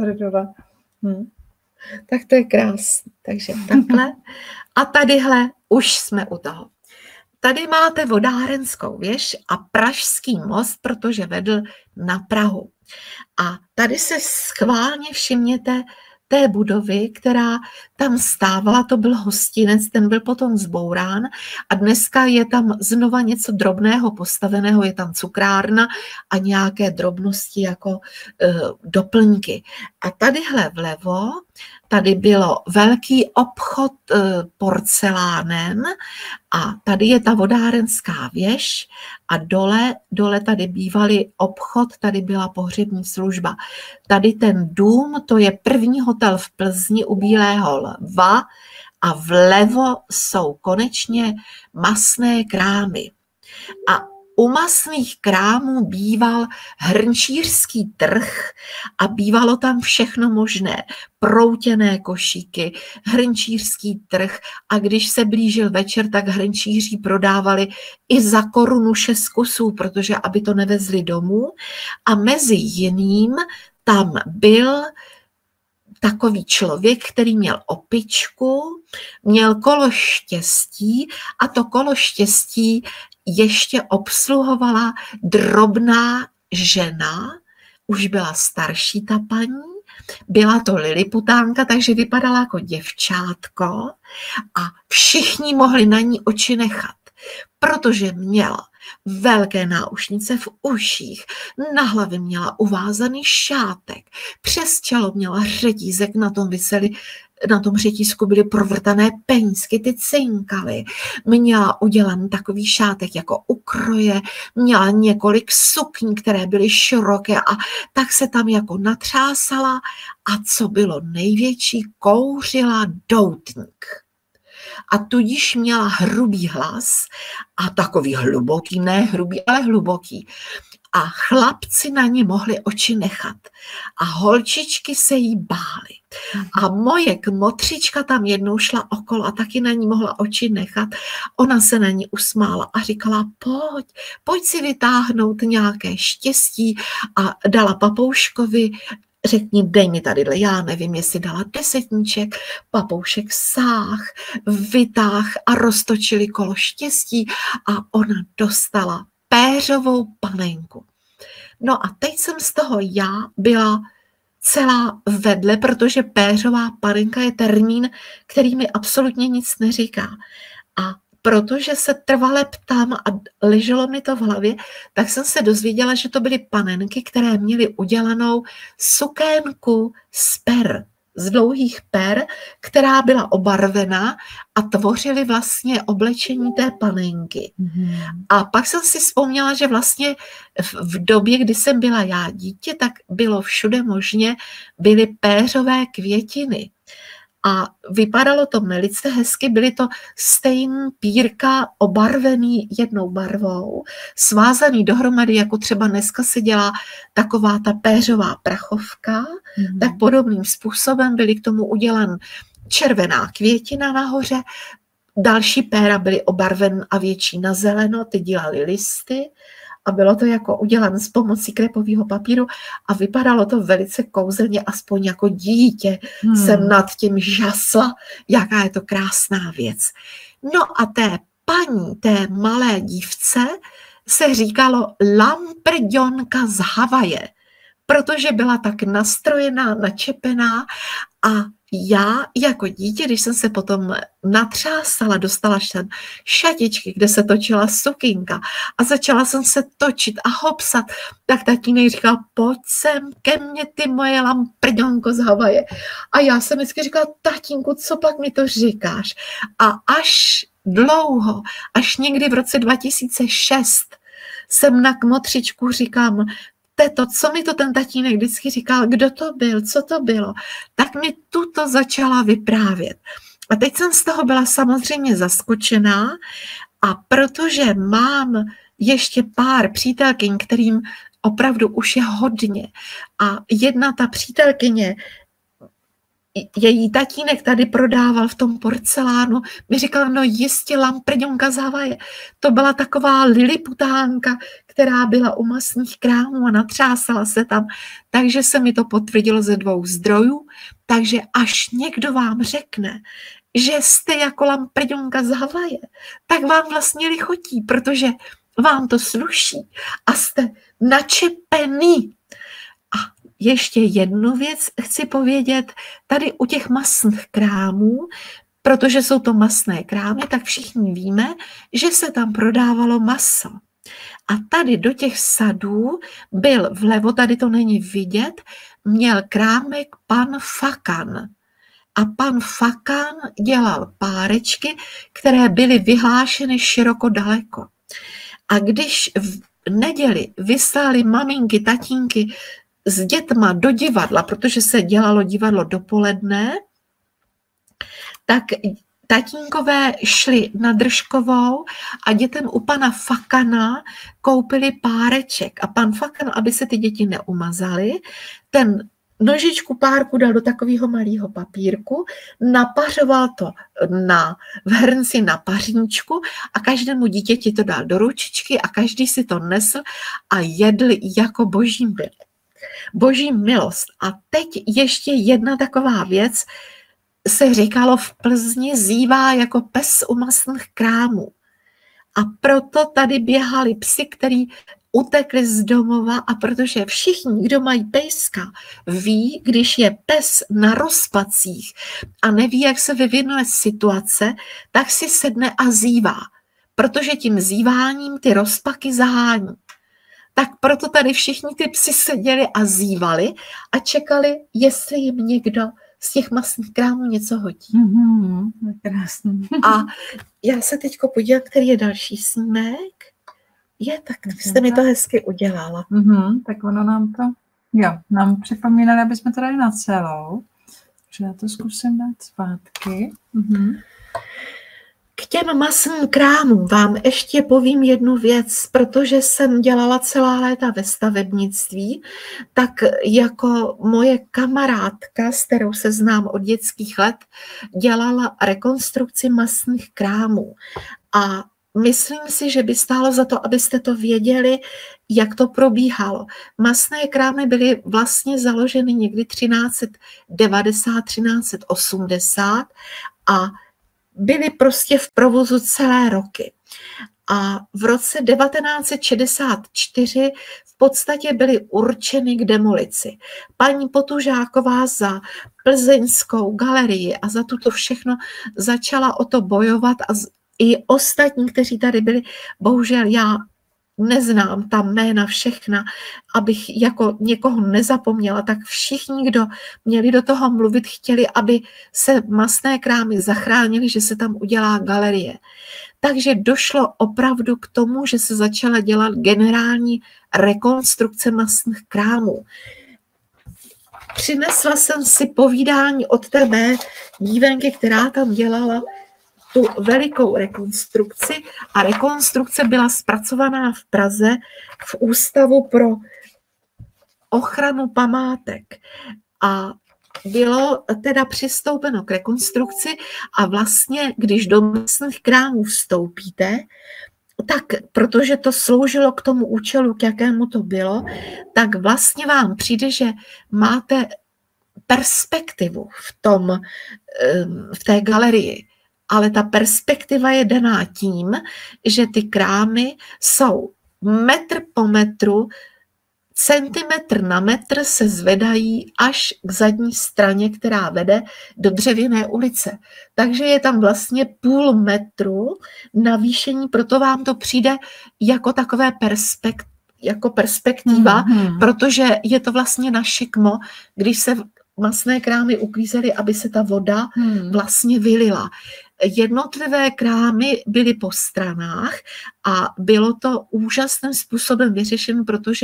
Tak to je krásné. Takže takhle. A tadyhle už jsme u toho. Tady máte vodárenskou věž a Pražský most, protože vedl na Prahu. A tady se schválně všimněte té budovy, která tam stávala, to byl hostinec, ten byl potom zbourán a dneska je tam znova něco drobného postaveného, je tam cukrárna a nějaké drobnosti jako doplňky. A tadyhle vlevo, tady bylo velký obchod porcelánem a tady je ta vodárenská věž a dole tady bývalý obchod, tady byla pohřební služba. Tady ten dům, to je první hotel v Plzni u Bílého lva a vlevo jsou konečně masné krámy. A u masných krámů býval hrnčířský trh a bývalo tam všechno možné. Proutěné košíky, hrnčířský trh a když se blížil večer, tak hrnčíři prodávali i za 1 korunu 6 kusů, protože aby to nevezli domů. A mezi jiným tam byl takový člověk, který měl opičku, měl kolo štěstí a to kolo štěstí ještě obsluhovala drobná žena, už byla starší ta paní, byla to liliputánka, takže vypadala jako děvčátko a všichni mohli na ní oči nechat, protože měla velké náušnice v uších, na hlavě měla uvázaný šátek, přes čelo měla řetízek, na tom řetízku byly provrtané peňsky, ty cinkaly, měla udělaný takový šátek jako u kroje, měla několik sukní, které byly široké a tak se tam jako natřásala a co bylo největší, kouřila doutník. A tudíž měla hrubý hlas a takový hluboký, ne hrubý, ale hluboký. A chlapci na ní mohli oči nechat. A holčičky se jí bály. A moje kmotřička tam jednou šla okolo a taky na ní mohla oči nechat. Ona se na ní usmála a říkala, pojď si vytáhnout nějaké štěstí a dala papouškovi, řekni, dej mi tadyhle, já nevím, jestli dala desetníček, papoušek sáh, vytáh a roztočili kolo štěstí a ona dostala péřovou panenku. No a teď jsem z toho já byla celá vedle, protože péřová panenka je termín, který mi absolutně nic neříká. A protože se trvale ptám a leželo mi to v hlavě, tak jsem se dozvěděla, že to byly panenky, které měly udělanou sukénku z per, z dlouhých per, která byla obarvená a tvořily vlastně oblečení té panenky. A pak jsem si vzpomněla, že vlastně v době, kdy jsem byla já dítě, tak bylo všude možně, byly péřové květiny. A vypadalo to velice hezky, byly to stejný pírka obarvený jednou barvou, svázaný dohromady, jako třeba dneska se dělá taková ta péřová prachovka, tak podobným způsobem byly k tomu udělan červená květina nahoře, další péra byly obarven a větší na zeleno, ty dělaly listy, a bylo to jako udělané s pomocí krepového papíru a vypadalo to velice kouzelně, aspoň jako dítě jsem nad tím žasla, jaká je to krásná věc. No a té malé dívce se říkalo Lamprďonka z Havaje, protože byla tak nastrojená, načepená a já jako dítě, když jsem se potom natřásala, dostala jsem šatičky, kde se točila sukínka a začala jsem se točit a hopsat, tak tatínek říkal, pojď sem ke mně, ty moje lamprďonko z Havaje. A já jsem vždycky říkala, tatínku, co pak mi to říkáš? A až dlouho, až někdy v roce 2006 jsem na kmotřičku říkám, teto, co mi to ten tatínek vždycky říkal, kdo to byl, co to bylo, tak mi tuto začala vyprávět. A teď jsem z toho byla samozřejmě zaskočená a protože mám ještě pár přítelkyň, kterým opravdu už je hodně a jedna ta přítelkyně, její tatínek tady prodával v tom porcelánu, mi říkal, no jistě lamprďonka z Havaje. To byla taková liliputánka, která byla u masných krámů a natřásala se tam. Takže se mi to potvrdilo ze 2 zdrojů. Takže až někdo vám řekne, že jste jako lamprďonka z Havaje, tak vám vlastně lichotí, protože vám to sluší a jste načepený. Ještě jednu věc chci povědět, tady u těch masných krámů, protože jsou to masné krámy, tak všichni víme, že se tam prodávalo maso. A tady do těch sadů byl vlevo, tady to není vidět, měl krámek pan Fakan. A pan Fakan dělal párečky, které byly vyhlášeny široko daleko. A když v neděli vyslali maminky, tatínky s dětma do divadla, protože se dělalo divadlo dopoledne, tak tatínkové šli na Držkovou a dětem u pana Fakana koupili páreček. A pan Fakan, aby se ty děti neumazaly, ten nožičku párku dal do takového malého papírku, napařoval to v hrnci na pařníčku a každému dítěti to dal do ručičky a každý si to nesl a jedl jako boží milost. A teď ještě jedna taková věc, se říkalo v Plzni, zívá jako pes u masných krámů. A proto tady běhali psi, který utekli z domova a protože všichni, kdo mají pejska, ví, když je pes na rozpacích a neví, jak se vyvinuje situace, tak si sedne a zívá. protože tím zíváním ty rozpaky zahání. Tak proto tady všichni ty psi seděli a zívali a čekali, jestli jim někdo z těch masných krámů něco hodí.
Krásný.
A já se teďko podívám, který je další snímek. Tak jste mi to hezky udělala.
Tak ono nám to, nám připomínali, aby jsme to dali na celou. Takže já to zkusím dát zpátky.
K těm masným krámům vám ještě povím jednu věc, protože jsem dělala celá léta ve stavebnictví, tak jako moje kamarádka, s kterou se znám od dětských let, dělala rekonstrukci masných krámů. A myslím si, že by stálo za to, abyste to věděli, jak to probíhalo. Masné krámy byly vlastně založeny někdy 1390, 1380 a byly prostě v provozu celé roky. A v roce 1964 v podstatě byly určeny k demolici. Paní Potužáková za Plzeňskou galerii a za tuto všechno začala o to bojovat a i ostatní, kteří tady byli, bohužel já neznám ta jména všechna, abych jako někoho nezapomněla, tak všichni, kdo měli do toho mluvit, chtěli, aby se masné krámy zachránily, že se tam udělá galerie. Takže došlo opravdu k tomu, že se začala dělat generální rekonstrukce masných krámů. Přinesla jsem si povídání od té mé dívenky, která tam dělala tu velikou rekonstrukci a rekonstrukce byla zpracovaná v Praze v Ústavu pro ochranu památek a bylo teda přistoupeno k rekonstrukci a vlastně, když do masných krámů vstoupíte, tak protože to sloužilo k tomu účelu, k jakému to bylo, tak vlastně vám přijde, že máte perspektivu v té galerii. Ale ta perspektiva je daná tím, že ty krámy jsou metr po metru, centimetr na metr se zvedají až k zadní straně, která vede do Dřevěné ulice. Takže je tam vlastně půl metru navýšení, proto vám to přijde jako takové perspektiva, protože je to vlastně na šikmo, když se masné krámy uklízely, aby se ta voda vlastně vylila. Jednotlivé krámy byly po stranách a bylo to úžasným způsobem vyřešeno, protože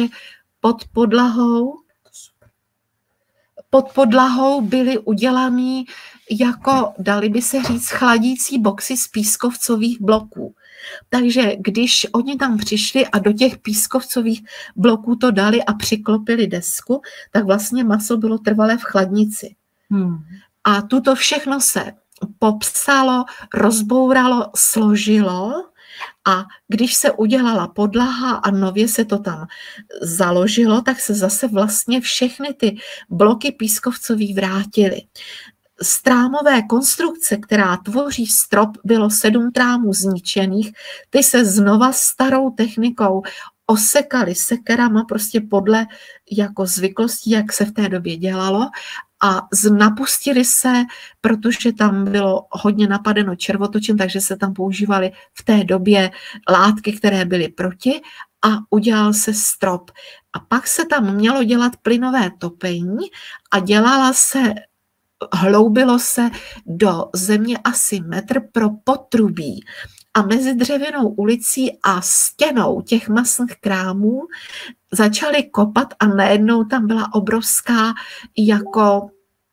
pod podlahou byly udělaný jako, dali by se říct, chladící boxy z pískovcových bloků. Takže když oni tam přišli a do těch pískovcových bloků to dali a přiklopili desku, tak vlastně maso bylo trvalé v chladnici. A tuto všechno se popsalo, rozbouralo, složilo a když se udělala podlaha a nově se to tam založilo, tak se zase vlastně všechny ty bloky pískovcový vrátily. Z trámové konstrukce, která tvoří strop, bylo 7 trámů zničených, ty se znova starou technikou osekaly sekerama prostě podle jako zvyklostí, jak se v té době dělalo a napustili se, protože tam bylo hodně napadeno červotočem, takže se tam používaly v té době látky, které byly proti a udělal se strop. A pak se tam mělo dělat plynové topení a hloubilo se do země asi metr pro potrubí. A mezi Dřevěnou ulicí a stěnou těch masných krámů začali kopat a najednou tam byla obrovská jako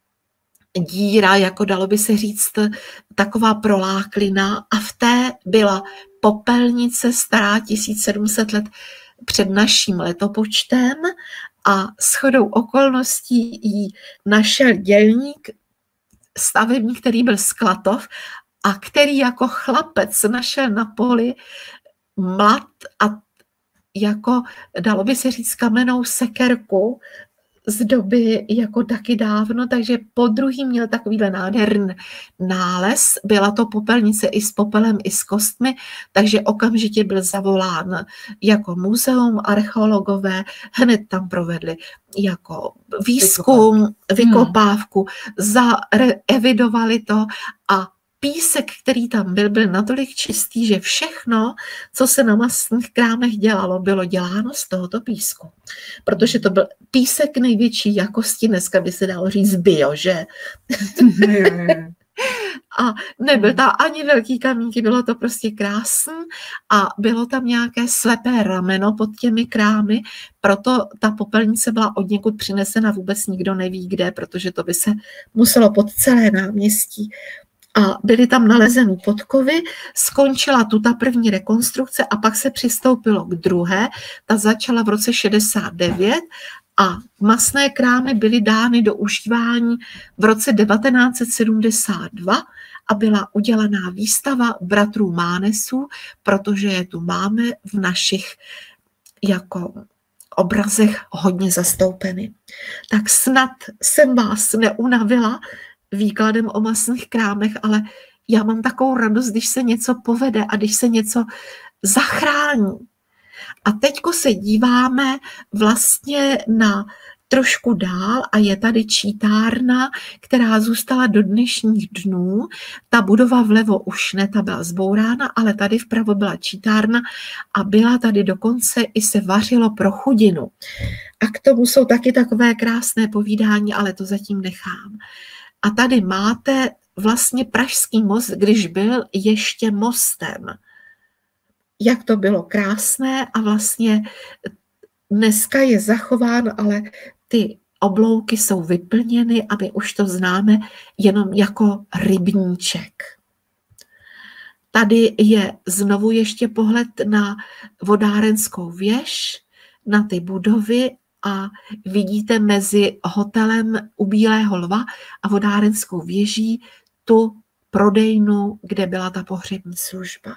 díra, jako dalo by se říct taková proláklina a v té byla popelnice stará 1700 let před naším letopočtem a shodou okolností ji našel dělník, stavebník, který byl z Klatov a který jako chlapec našel na poli mlad a jako dalo by se říct kamennou sekerku z doby jako taky dávno, takže podruhý měl takovýhle nádherný nález, byla to popelnice i s popelem, i s kostmi, takže okamžitě byl zavolán jako muzeum, archeologové, hned tam provedli jako výzkum, vykopávku, zaevidovali to a písek, který tam byl natolik čistý, že všechno, co se na masných krámech dělalo, bylo děláno z tohoto písku. Protože to byl písek největší jakosti, dneska by se dalo říct bio, že? A nebyl tam ani velký kamínky, bylo to prostě krásný a bylo tam nějaké slepé rameno pod těmi krámy, proto ta popelnice byla odněkud přinesena, vůbec nikdo neví kde, protože to by se muselo pod celé náměstí. A byly tam nalezeny podkovy, skončila tu ta první rekonstrukce a pak se přistoupilo k druhé, ta začala v roce 69 a masné krámy byly dány do užívání v roce 1972 a byla udělaná výstava bratrů Mánesů, protože je tu máme v našich jako obrazech hodně zastoupeny. Tak snad jsem vás neunavila výkladem o masných krámech, ale já mám takovou radost, když se něco povede a když se něco zachrání. A teďko se díváme vlastně na trošku dál a je tady čítárna, která zůstala do dnešních dnů. Ta budova vlevo už ne, ta byla zbourána, ale tady vpravo byla čítárna a byla tady dokonce i se vařilo pro chudinu. A k tomu jsou taky takové krásné povídání, ale to zatím nechám. A tady máte vlastně Pražský most, když byl ještě mostem. Jak to bylo krásné a vlastně dneska je zachován, ale ty oblouky jsou vyplněny a my už to známe jenom jako rybníček. Tady je znovu ještě pohled na vodárenskou věž, na ty budovy a vidíte mezi hotelem u Bílého lva a vodárenskou věží tu prodejnu, kde byla ta pohřební služba.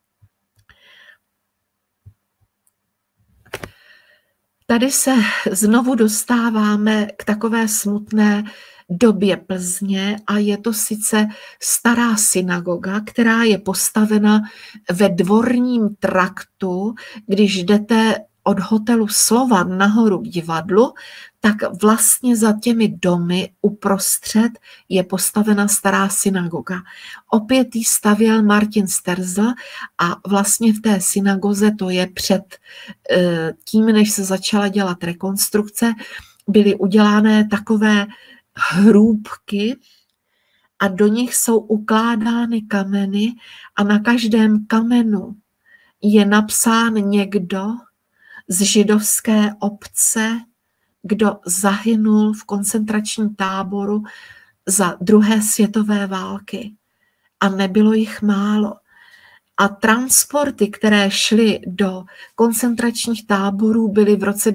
Tady se znovu dostáváme k takové smutné době Plzně a je to sice stará synagoga, která je postavena ve Dvorním traktu. Když jdete od hotelu Slovan nahoru k divadlu, tak vlastně za těmi domy uprostřed je postavena stará synagoga. Opět ji stavěl Martin Sterzel a vlastně v té synagoze, to je před tím, než se začala dělat rekonstrukce, byly udělané takové hrůbky a do nich jsou ukládány kameny a na každém kamenu je napsán někdo z židovské obce, kdo zahynul v koncentračním táboru za druhé světové války. A nebylo jich málo. A transporty, které šly do koncentračních táborů, byly v roce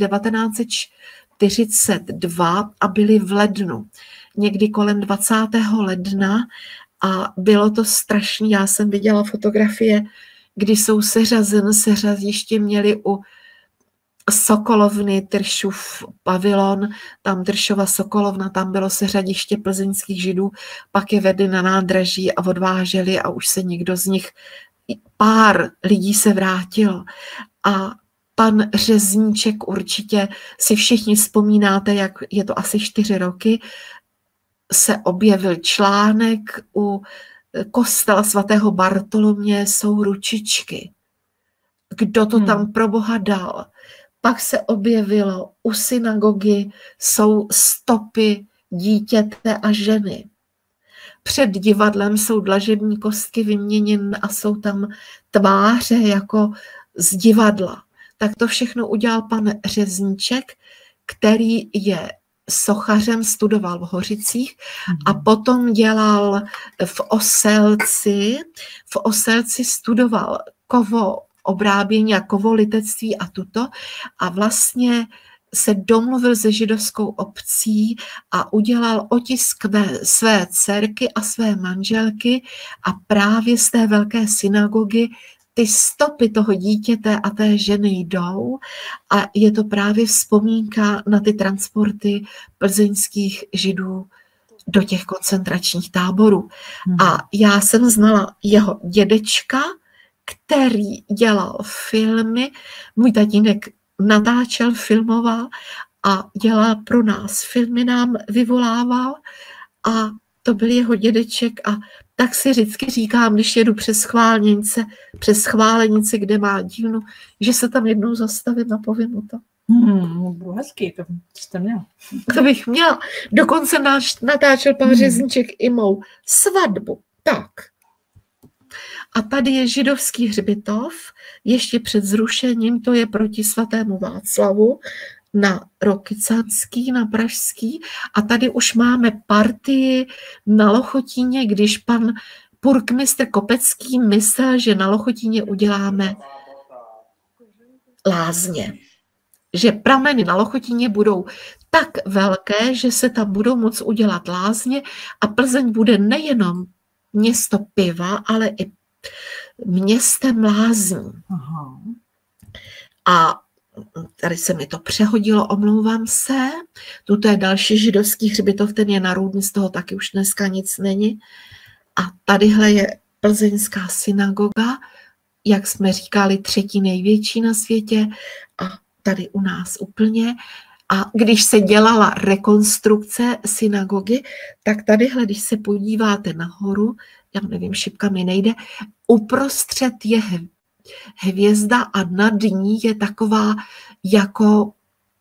1942 a byly v lednu. Někdy kolem 20. ledna a bylo to strašný. Já jsem viděla fotografie, kdy jsou seřaziště měli u Sokolovny, Tršův pavilon, tam Tršova Sokolovna, tam bylo seřadiště plzeňských židů, pak je vedli na nádraží a odváželi a už se nikdo z nich, pár lidí se vrátilo. A pan Řezníček, určitě si všichni vzpomínáte, jak je to asi 4 roky, se objevil článek u kostela svatého Bartoloměje jsou ručičky. Kdo to tam pro Boha dal? Pak se objevilo u synagogy jsou stopy dítěte a ženy. Před divadlem jsou dlažební kostky vyměněny a jsou tam tváře jako z divadla. Tak to všechno udělal pan Řezníček, který je sochařem, studoval v Hořicích a potom dělal v Oselci studoval obrábění a kovolitectví a tuto a vlastně se domluvil se židovskou obcí a udělal otisk své dcerky a své manželky a právě z té velké synagogy ty stopy toho dítěte a té ženy jdou a je to právě vzpomínka na ty transporty plzeňských židů do těch koncentračních táborů. A já jsem znala jeho dědečka, který dělal filmy, můj tatínek natáčel, filmoval a dělal pro nás filmy, nám vyvolával a to byl jeho dědeček a tak si vždycky říkám, když jedu přes Chválenice, kde má dílnu, že se tam jednou zastavím a povím mu to.
Bylo hezký, to jste měl.
To bych měla. Dokonce natáčel pan Řezníček i mou svatbu. Tak. A tady je židovský hřbitov, ještě před zrušením, to je proti svatému Václavu, na Rokycanský, na Pražský. A tady už máme partii na Lochotíně, když pan purkmistr Kopecký myslel, že na Lochotíně uděláme lázně. Že prameny na Lochotíně budou tak velké, že se tam budou moct udělat lázně a Plzeň bude nejenom město piva, ale i městem lázní. Aha. A tady se mi to přehodilo, omlouvám se. Tuto je další židovský hřbitov, ten je na Růdni, z toho taky už dneska nic není. A tadyhle je plzeňská synagoga, jak jsme říkali, 3. největší na světě a tady u nás úplně. A když se dělala rekonstrukce synagogy, tak tadyhle, když se podíváte nahoru, já nevím, šipka mi nejde, uprostřed je hvězda a nad ní je taková jako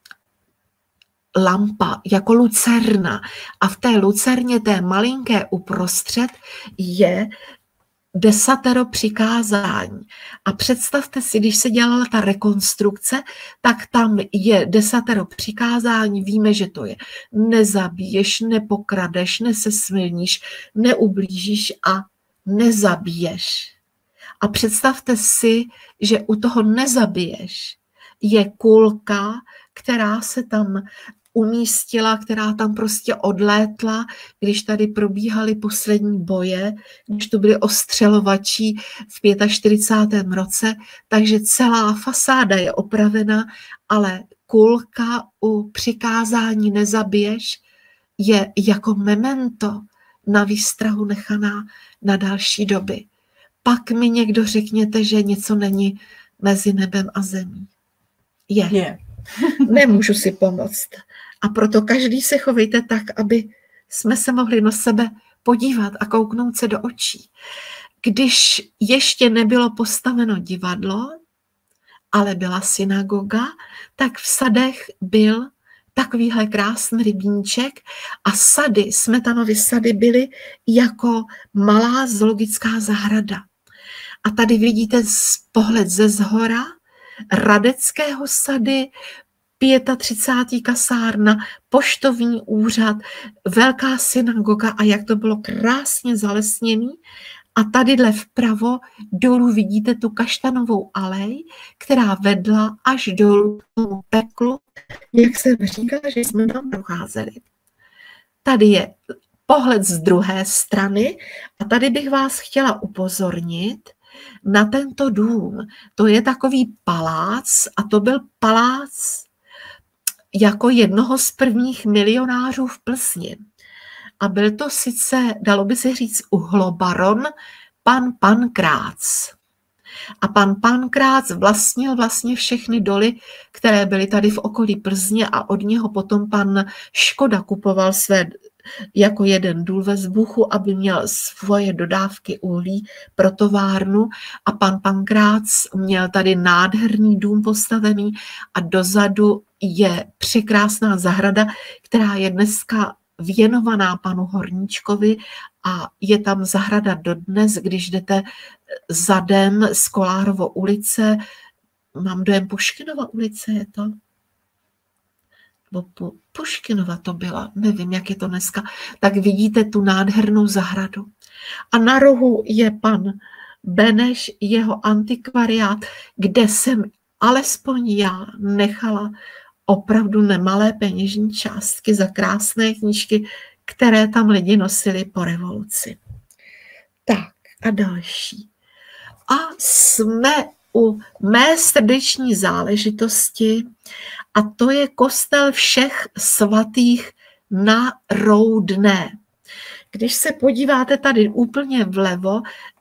lampa, jako lucerna. A v té lucerně, té malinké uprostřed, je 10 přikázání. A představte si, když se dělala ta rekonstrukce, tak tam je 10 přikázání. Víme, že to je nezabiješ, nepokradeš, nesesmilníš, neublížíš a nezabiješ. A představte si, že u toho nezabiješ je kulka, která se tam umístila, která tam prostě odlétla, když tady probíhaly poslední boje, když to byli ostřelovači v 45. roce, takže celá fasáda je opravena, ale kulka u přikázání nezabiješ je jako memento na výstrahu nechaná na další doby. Pak mi někdo řekněte, že něco není mezi nebem a zemí. Je. Nemůžu si pomoct. A proto každý se chovejte tak, aby jsme se mohli na sebe podívat a kouknout se do očí. Když ještě nebylo postaveno divadlo, ale byla synagoga, tak v sadech byl takovýhle krásný rybníček a sady, Smetanovy sady byly jako malá zoologická zahrada. A tady vidíte pohled ze zhora Radeckého sady, 35. kasárna, poštovní úřad, velká synagoga a jak to bylo krásně zalesněný. A tadyhle vpravo dolů vidíte tu kaštanovou alej, která vedla až dolů k tomu peklu, jak jsem říkala, že jsme tam procházeli. Tady je pohled z druhé strany a tady bych vás chtěla upozornit na tento dům. To je takový palác a to byl palác jako jednoho z prvních milionářů v Plzni. A byl to sice, dalo by se říct, uhlobaron pan Pankrác. A pan Pankrác vlastnil vlastně všechny doly, které byly tady v okolí Plzně a od něho potom pan Škoda kupoval své jako jeden důl ve Zbuchu, aby měl svoje dodávky uhlí pro továrnu a pan Pankrác měl tady nádherný dům postavený a dozadu je překrásná zahrada, která je dneska věnovaná panu Horníčkovi a je tam zahrada dodnes, když jdete zadem z Kolárovo ulice, mám dojem Puškinova ulice je to? Puškinova to byla, nevím, jak je to dneska, tak vidíte tu nádhernou zahradu. A na rohu je pan Beneš, jeho antikvariát, kde jsem alespoň já nechala opravdu nemalé peněžní částky za krásné knížky, které tam lidi nosili po revoluci. Tak a další. A jsme u mé srdeční záležitosti a to je kostel všech svatých na Roudné. Když se podíváte tady úplně vlevo,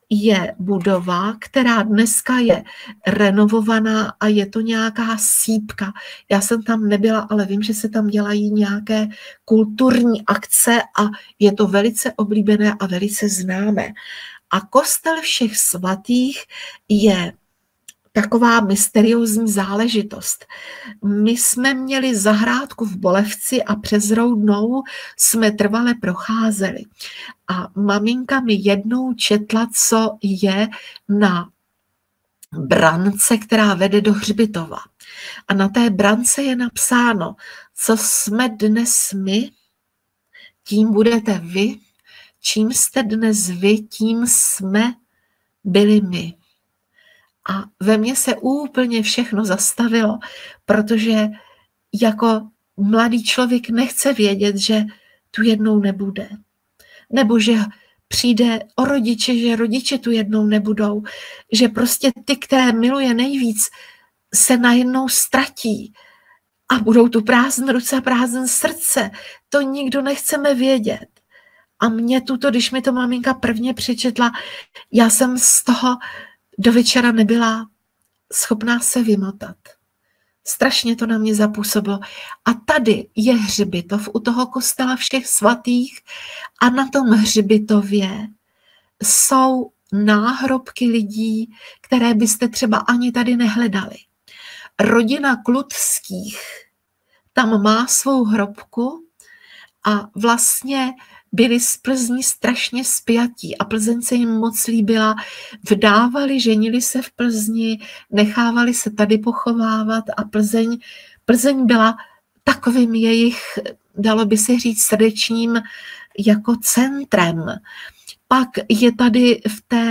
je budova, která dneska je renovovaná a je to nějaká sýpka. Já jsem tam nebyla, ale vím, že se tam dělají nějaké kulturní akce a je to velice oblíbené a velice známé. A kostel všech svatých je taková mysteriózní záležitost. My jsme měli zahrádku v Bolevci a přes Roudnou jsme trvale procházeli. A maminka mi jednou četla, co je na brance, která vede do hřbitova. A na té brance je napsáno, co jsme dnes my, tím budete vy, čím jste dnes vy, tím jsme byli my. A ve mně se úplně všechno zastavilo, protože jako mladý člověk nechce vědět, že tu jednou nebude. Nebo že přijde o rodiče, že rodiče tu jednou nebudou. Že prostě ty, které miluje nejvíc, se najednou ztratí. A budou tu prázdné ruce a prázdné srdce. To nikdo nechceme vědět. A mě tuto, když mi to maminka prvně přečetla, já jsem z toho do večera nebyla schopná se vymotat. Strašně to na mě zapůsobilo. A tady je hřbitov u toho kostela všech svatých a na tom hřbitově jsou náhrobky lidí, které byste třeba ani tady nehledali. Rodina Klutských tam má svou hrobku a vlastně byli z Plzní strašně spjatí a Plzeň se jim moc líbila, vdávali, ženili se v Plzni, nechávali se tady pochovávat a Plzeň byla takovým jejich, dalo by se říct, srdečním jako centrem. Pak je tady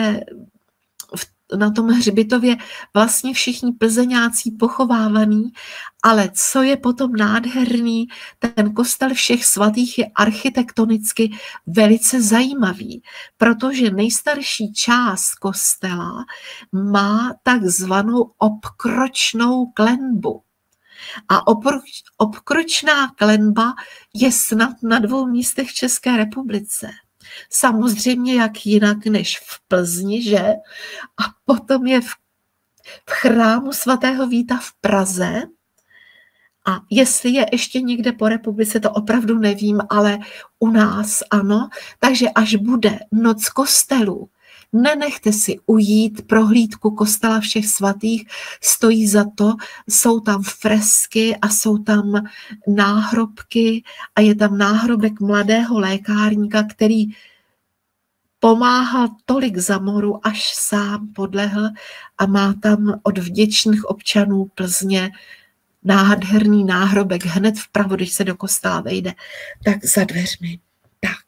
na tom hřbitově vlastně všichni plzeňáci pochovávaný, ale co je potom nádherný, ten kostel všech svatých je architektonicky velice zajímavý, protože nejstarší část kostela má takzvanou obkročnou klenbu. A obkročná klenba je snad na 2 místech v České republice. Samozřejmě jak jinak než v Plzni, že? A potom je v chrámu svatého Víta v Praze. A jestli je ještě někde po republice, to opravdu nevím, ale u nás ano. Takže až bude noc kostelů, nenechte si ujít prohlídku kostela všech svatých, stojí za to, jsou tam fresky a jsou tam náhrobky a je tam náhrobek mladého lékárníka, který pomáhal tolik za moru, až sám podlehl a má tam od vděčných občanů Plzně nádherný náhrobek hned vpravo, když se do kostela vejde, tak za dveřmi. Tak.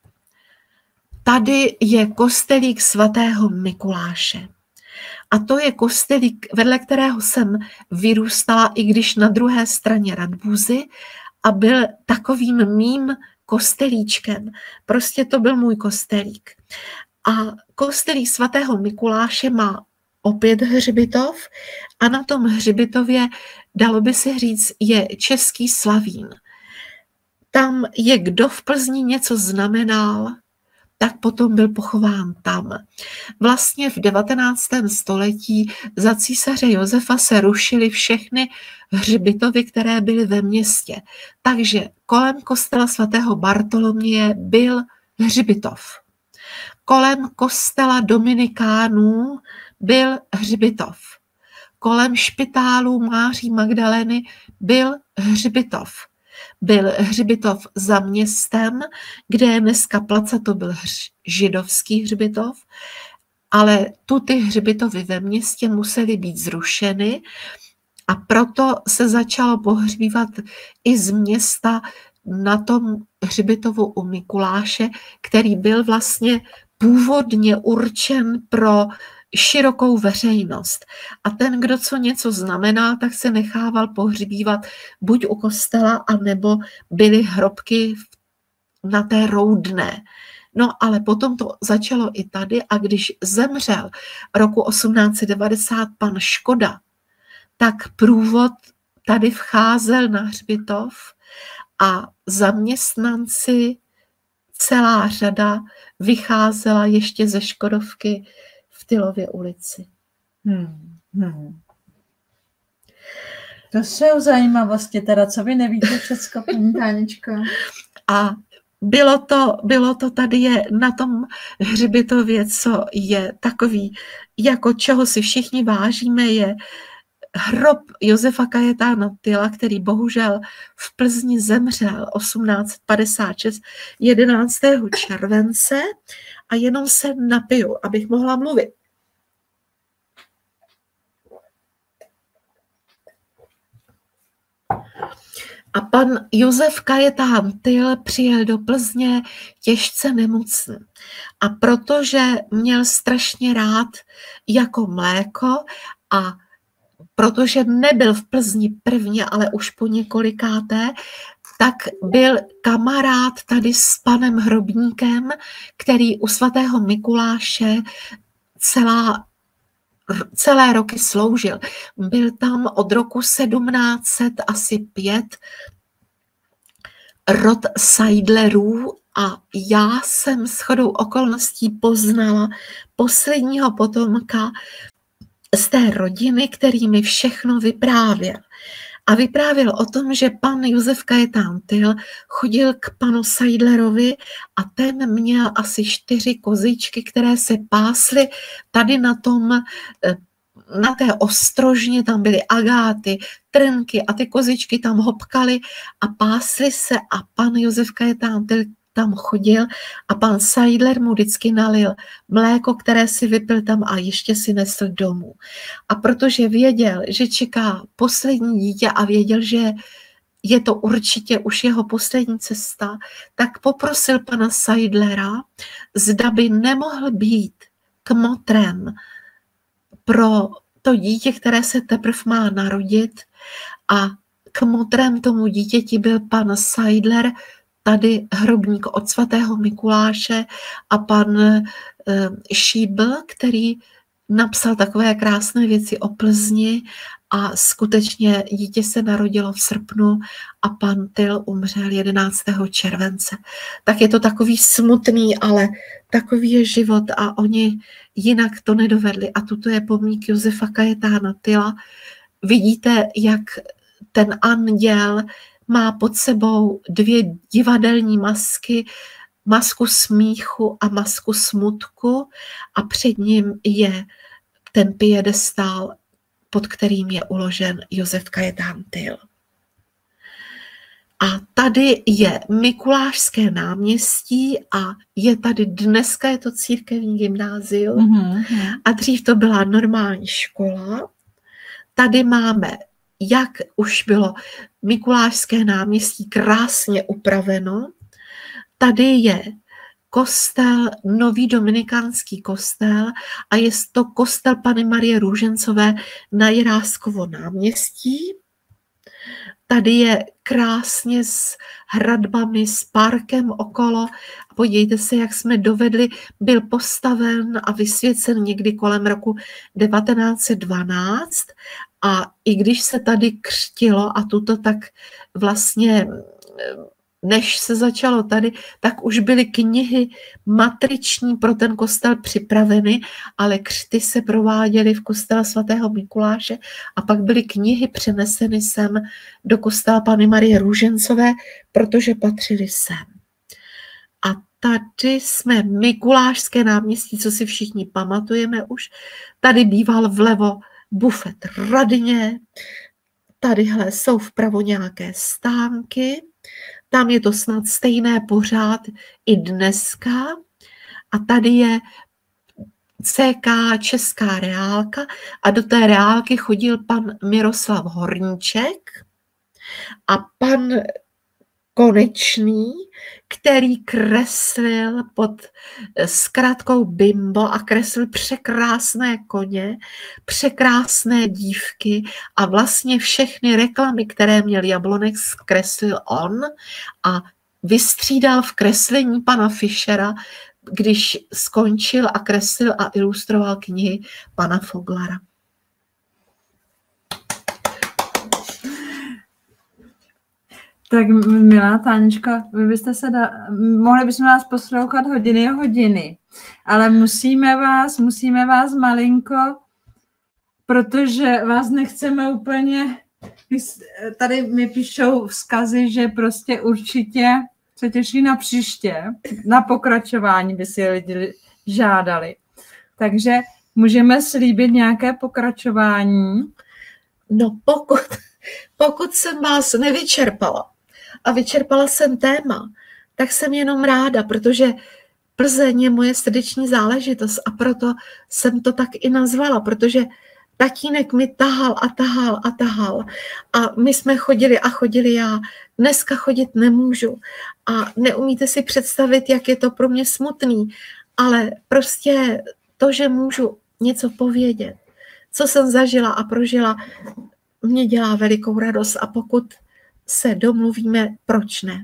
Tady je kostelík svatého Mikuláše. A to je kostelík, vedle kterého jsem vyrůstala, i když na druhé straně Radbůzy a byl takovým mým kostelíčkem. Prostě to byl můj kostelík. A kostelík svatého Mikuláše má opět hřbitov a na tom hřbitově, dalo by se říct, je český Slavín. Tam je, kdo v Plzni něco znamenal, tak potom byl pochován tam. Vlastně v 19. století za císaře Josefa se rušily všechny hřbitovy, které byly ve městě. Takže kolem kostela svatého Bartoloměje byl hřbitov. Kolem kostela Dominikánů byl hřbitov. Kolem špitálu Máří Magdaleny byl hřbitov. Byl hřbitov za městem, kde je dneska Placa, to byl židovský hřbitov, ale tu ty hřbitovy ve městě musely být zrušeny a proto se začalo pohřbívat i z města na tom hřbitovu u Mikuláše, který byl vlastně původně určen pro širokou veřejnost. A ten, kdo co něco znamená, tak se nechával pohřbívat buď u kostela, anebo byly hrobky na té Roudné. No ale potom to začalo i tady a když zemřel roku 1890 pan Škoda, tak průvod tady vcházel na hřbitov a zaměstnanci celá řada vycházela ještě ze Škodovky v Tylově ulici.
To jsou zajímavosti, teda, co vy nevíte všecko, paní Táničko.
A bylo to tady je na tom hřbitově, co je takový, jako čeho si všichni vážíme, je hrob Josefa Kajetána Tyla, který bohužel v Plzni zemřel 1856 11. července, a jenom se napiju, abych mohla mluvit. A pan Josef Kajetán Tyl přijel do Plzně těžce nemocný. A protože měl strašně rád jako mléko a protože nebyl v Plzni prvně, ale už po několikáté, tak byl kamarád tady s panem Hrobníkem, který u svatého Mikuláše celé roky sloužil. Byl tam od roku 1705 rod Seidlerů a já jsem shodou okolností poznala posledního potomka z té rodiny, který mi všechno vyprávěl. A vyprávěl o tom, že pan Josef Kajetán Tyl chodil k panu Seidlerovi a ten měl asi 4 kozičky, které se pásly tady na té ostrožně, tam byly agáty, trnky a ty kozičky tam hopkaly a pásly se a pan Josef Kajetán Tyl tam chodil a pan Seidler mu vždycky nalil mléko, které si vypil tam a ještě si nesl domů. A protože věděl, že čeká poslední dítě a věděl, že je to určitě už jeho poslední cesta, tak poprosil pana Seidlera, zda by nemohl být kmotrem pro to dítě, které se teprve má narodit, a kmotrem tomu dítěti byl pan Seidler, tady hrobník od svatého Mikuláše, a pan Šíbl, který napsal takové krásné věci o Plzni a skutečně dítě se narodilo v srpnu a pan Tyl umřel 11. července. Tak je to takový smutný, ale takový je život a oni jinak to nedovedli. A tuto je pomník Josefa Kajetána Tyla. Vidíte, jak ten anděl má pod sebou 2 divadelní masky, masku smíchu a masku smutku, a před ním je ten piedestál, pod kterým je uložen Josef Kajetán Tyl. A tady je Mikulášské náměstí a je tady dneska je to církevní gymnázium a dřív to byla normální škola. Tady máme, jak už bylo Mikulášské náměstí krásně upraveno. Tady je kostel, nový dominikánský kostel, a je to kostel Panny Marie Růžencové na Jiráskovo náměstí. Tady je krásně s hradbami, s parkem okolo. A podívejte se, jak jsme dovedli, byl postaven a vysvěcen někdy kolem roku 1912. A i když se tady křtilo a tuto, tak vlastně než se začalo tady, tak už byly knihy matriční pro ten kostel připraveny, ale křty se prováděly v kostele svatého Mikuláše a pak byly knihy přeneseny sem do kostela Panny Marie Růžencové, protože patřily sem. A tady jsme Mikulášské náměstí, co si všichni pamatujeme už. Tady býval vlevo bufet radně, tadyhle jsou vpravo nějaké stánky, tam je to snad stejné pořád i dneska. A tady je CK Česká reálka a do té reálky chodil pan Miroslav Horníček a pan Konečný, který kreslil pod zkratkou Bimbo a kreslil překrásné koně, překrásné dívky a vlastně všechny reklamy, které měl Jablonek, zkreslil on a vystřídal v kreslení pana Fischera, když skončil a kreslil a ilustroval knihy pana Foglara.
Tak milá Táničko, vy byste se mohli bychom vás poslouchat hodiny a hodiny, ale musíme vás malinko, protože vás nechceme úplně, tady mi píšou vzkazy, že prostě určitě se těší na příště, na pokračování by si lidi žádali. Takže můžeme slíbit nějaké pokračování?
No pokud jsem vás nevyčerpala a vyčerpala jsem téma, tak jsem jenom ráda, protože Plzeň je moje srdeční záležitost a proto jsem to tak i nazvala, protože tatínek mi tahal a my jsme chodili já. Dneska chodit nemůžu a neumíte si představit, jak je to pro mě smutný, ale prostě to, že můžu něco povědět, co jsem zažila a prožila, mě dělá velikou radost a pokud se domluvíme, proč ne?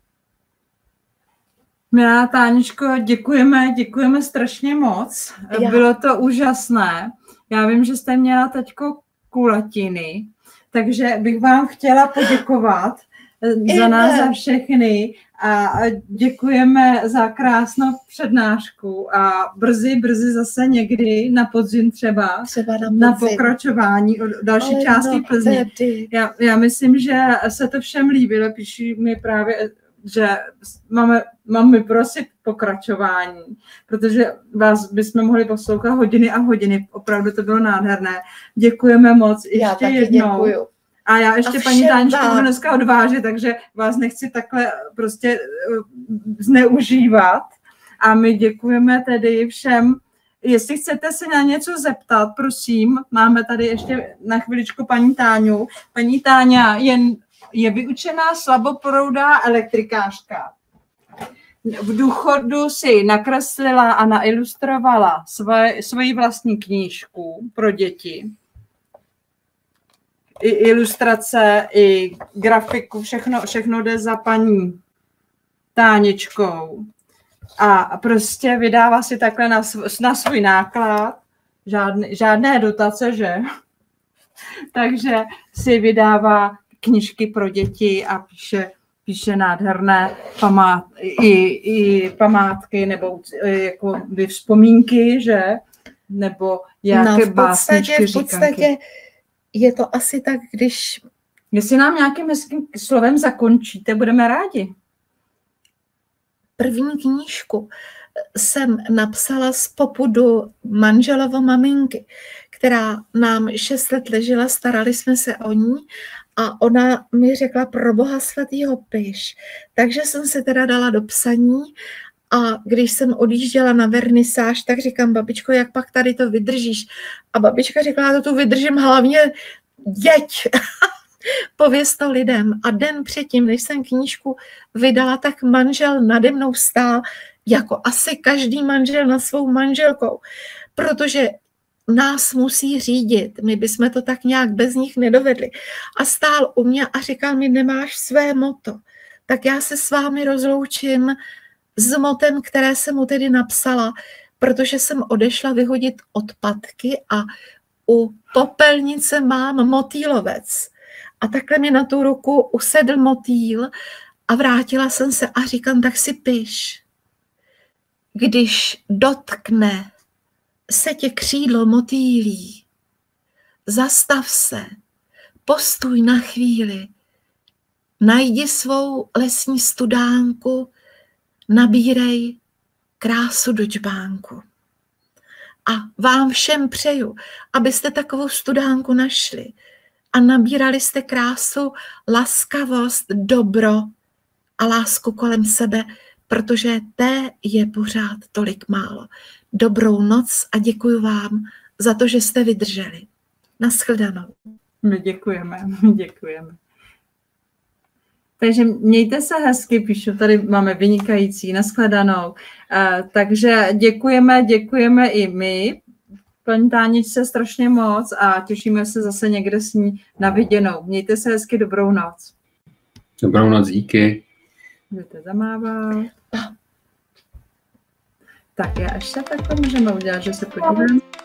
Milá Táničko, děkujeme strašně moc. Bylo to úžasné. Já vím, že jste měla teďko kulatiny, takže bych vám chtěla poděkovat za nás, za všechny a děkujeme za krásnou přednášku a brzy zase někdy na podzim třeba na pokračování další části Plzně. Já myslím, že se to všem líbilo, píší mi právě, že máme prosit pokračování, protože vás bychom mohli poslouchat hodiny a hodiny. Opravdu to bylo nádherné. Děkujeme moc. Ještě jednou. Děkuju. A já ještě paní Táničku budu dneska odvážet, takže vás nechci takhle prostě zneužívat. A my děkujeme tedy všem. Jestli chcete se na něco zeptat, prosím, máme tady ještě na chviličku paní Táňu. Paní Táňa je vyučená slaboproudá elektrikářka. V důchodu si nakreslila a nailustrovala svoji vlastní knížku pro děti. I ilustrace, i grafiku, všechno jde za paní Táničkou. A prostě vydává si takhle na svůj náklad, žádné dotace, že? Takže si vydává knížky pro děti a píše nádherné památky nebo jako vzpomínky, že? Nebo jaké básničky,
v podstatě je to asi tak, když...
Jestli nám nějakým hezkým slovem zakončíte, budeme rádi.
První knížku jsem napsala z popudu manželovo maminky, která nám 6 let ležela, starali jsme se o ní a ona mi řekla, pro Boha svatýho piš. Takže jsem se teda dala do psaní a když jsem odjížděla na vernisáž, tak říkám, babičko, jak pak tady to vydržíš? A babička řekla, já to tu vydržím hlavně, jeď, pověz to lidem. A den předtím, než jsem knížku vydala, tak manžel nade mnou stál, jako asi každý manžel na svou manželkou, protože nás musí řídit, my bychom to tak nějak bez nich nedovedli. A stál u mě a říkal mi, nemáš své motto, tak já se s vámi rozloučím s motem, které jsem mu tedy napsala, protože jsem odešla vyhodit odpadky a u popelnice mám motýlovec. A takhle mi na tu ruku usedl motýl a vrátila jsem se a říkám, tak si piš. Když dotkne se tě křídlo motýlí, zastav se, postůj na chvíli, najdi svou lesní studánku, nabírej krásu do džbánku. A vám všem přeju, abyste takovou studánku našli a nabírali jste krásu, laskavost, dobro a lásku kolem sebe, protože té je pořád tolik málo. Dobrou noc a děkuji vám za to, že jste vydrželi. Naschledanou.
My děkujeme. Takže mějte se hezky, píšu, tady máme vynikající, naschledanou. Takže děkujeme i my, paní Táničce, strašně moc a těšíme se zase někde s ní na viděnou. Mějte se hezky, dobrou noc.
Dobrou noc, díky.
Budete zamávat. Tak já ještě takhle můžeme udělat, že se podívám.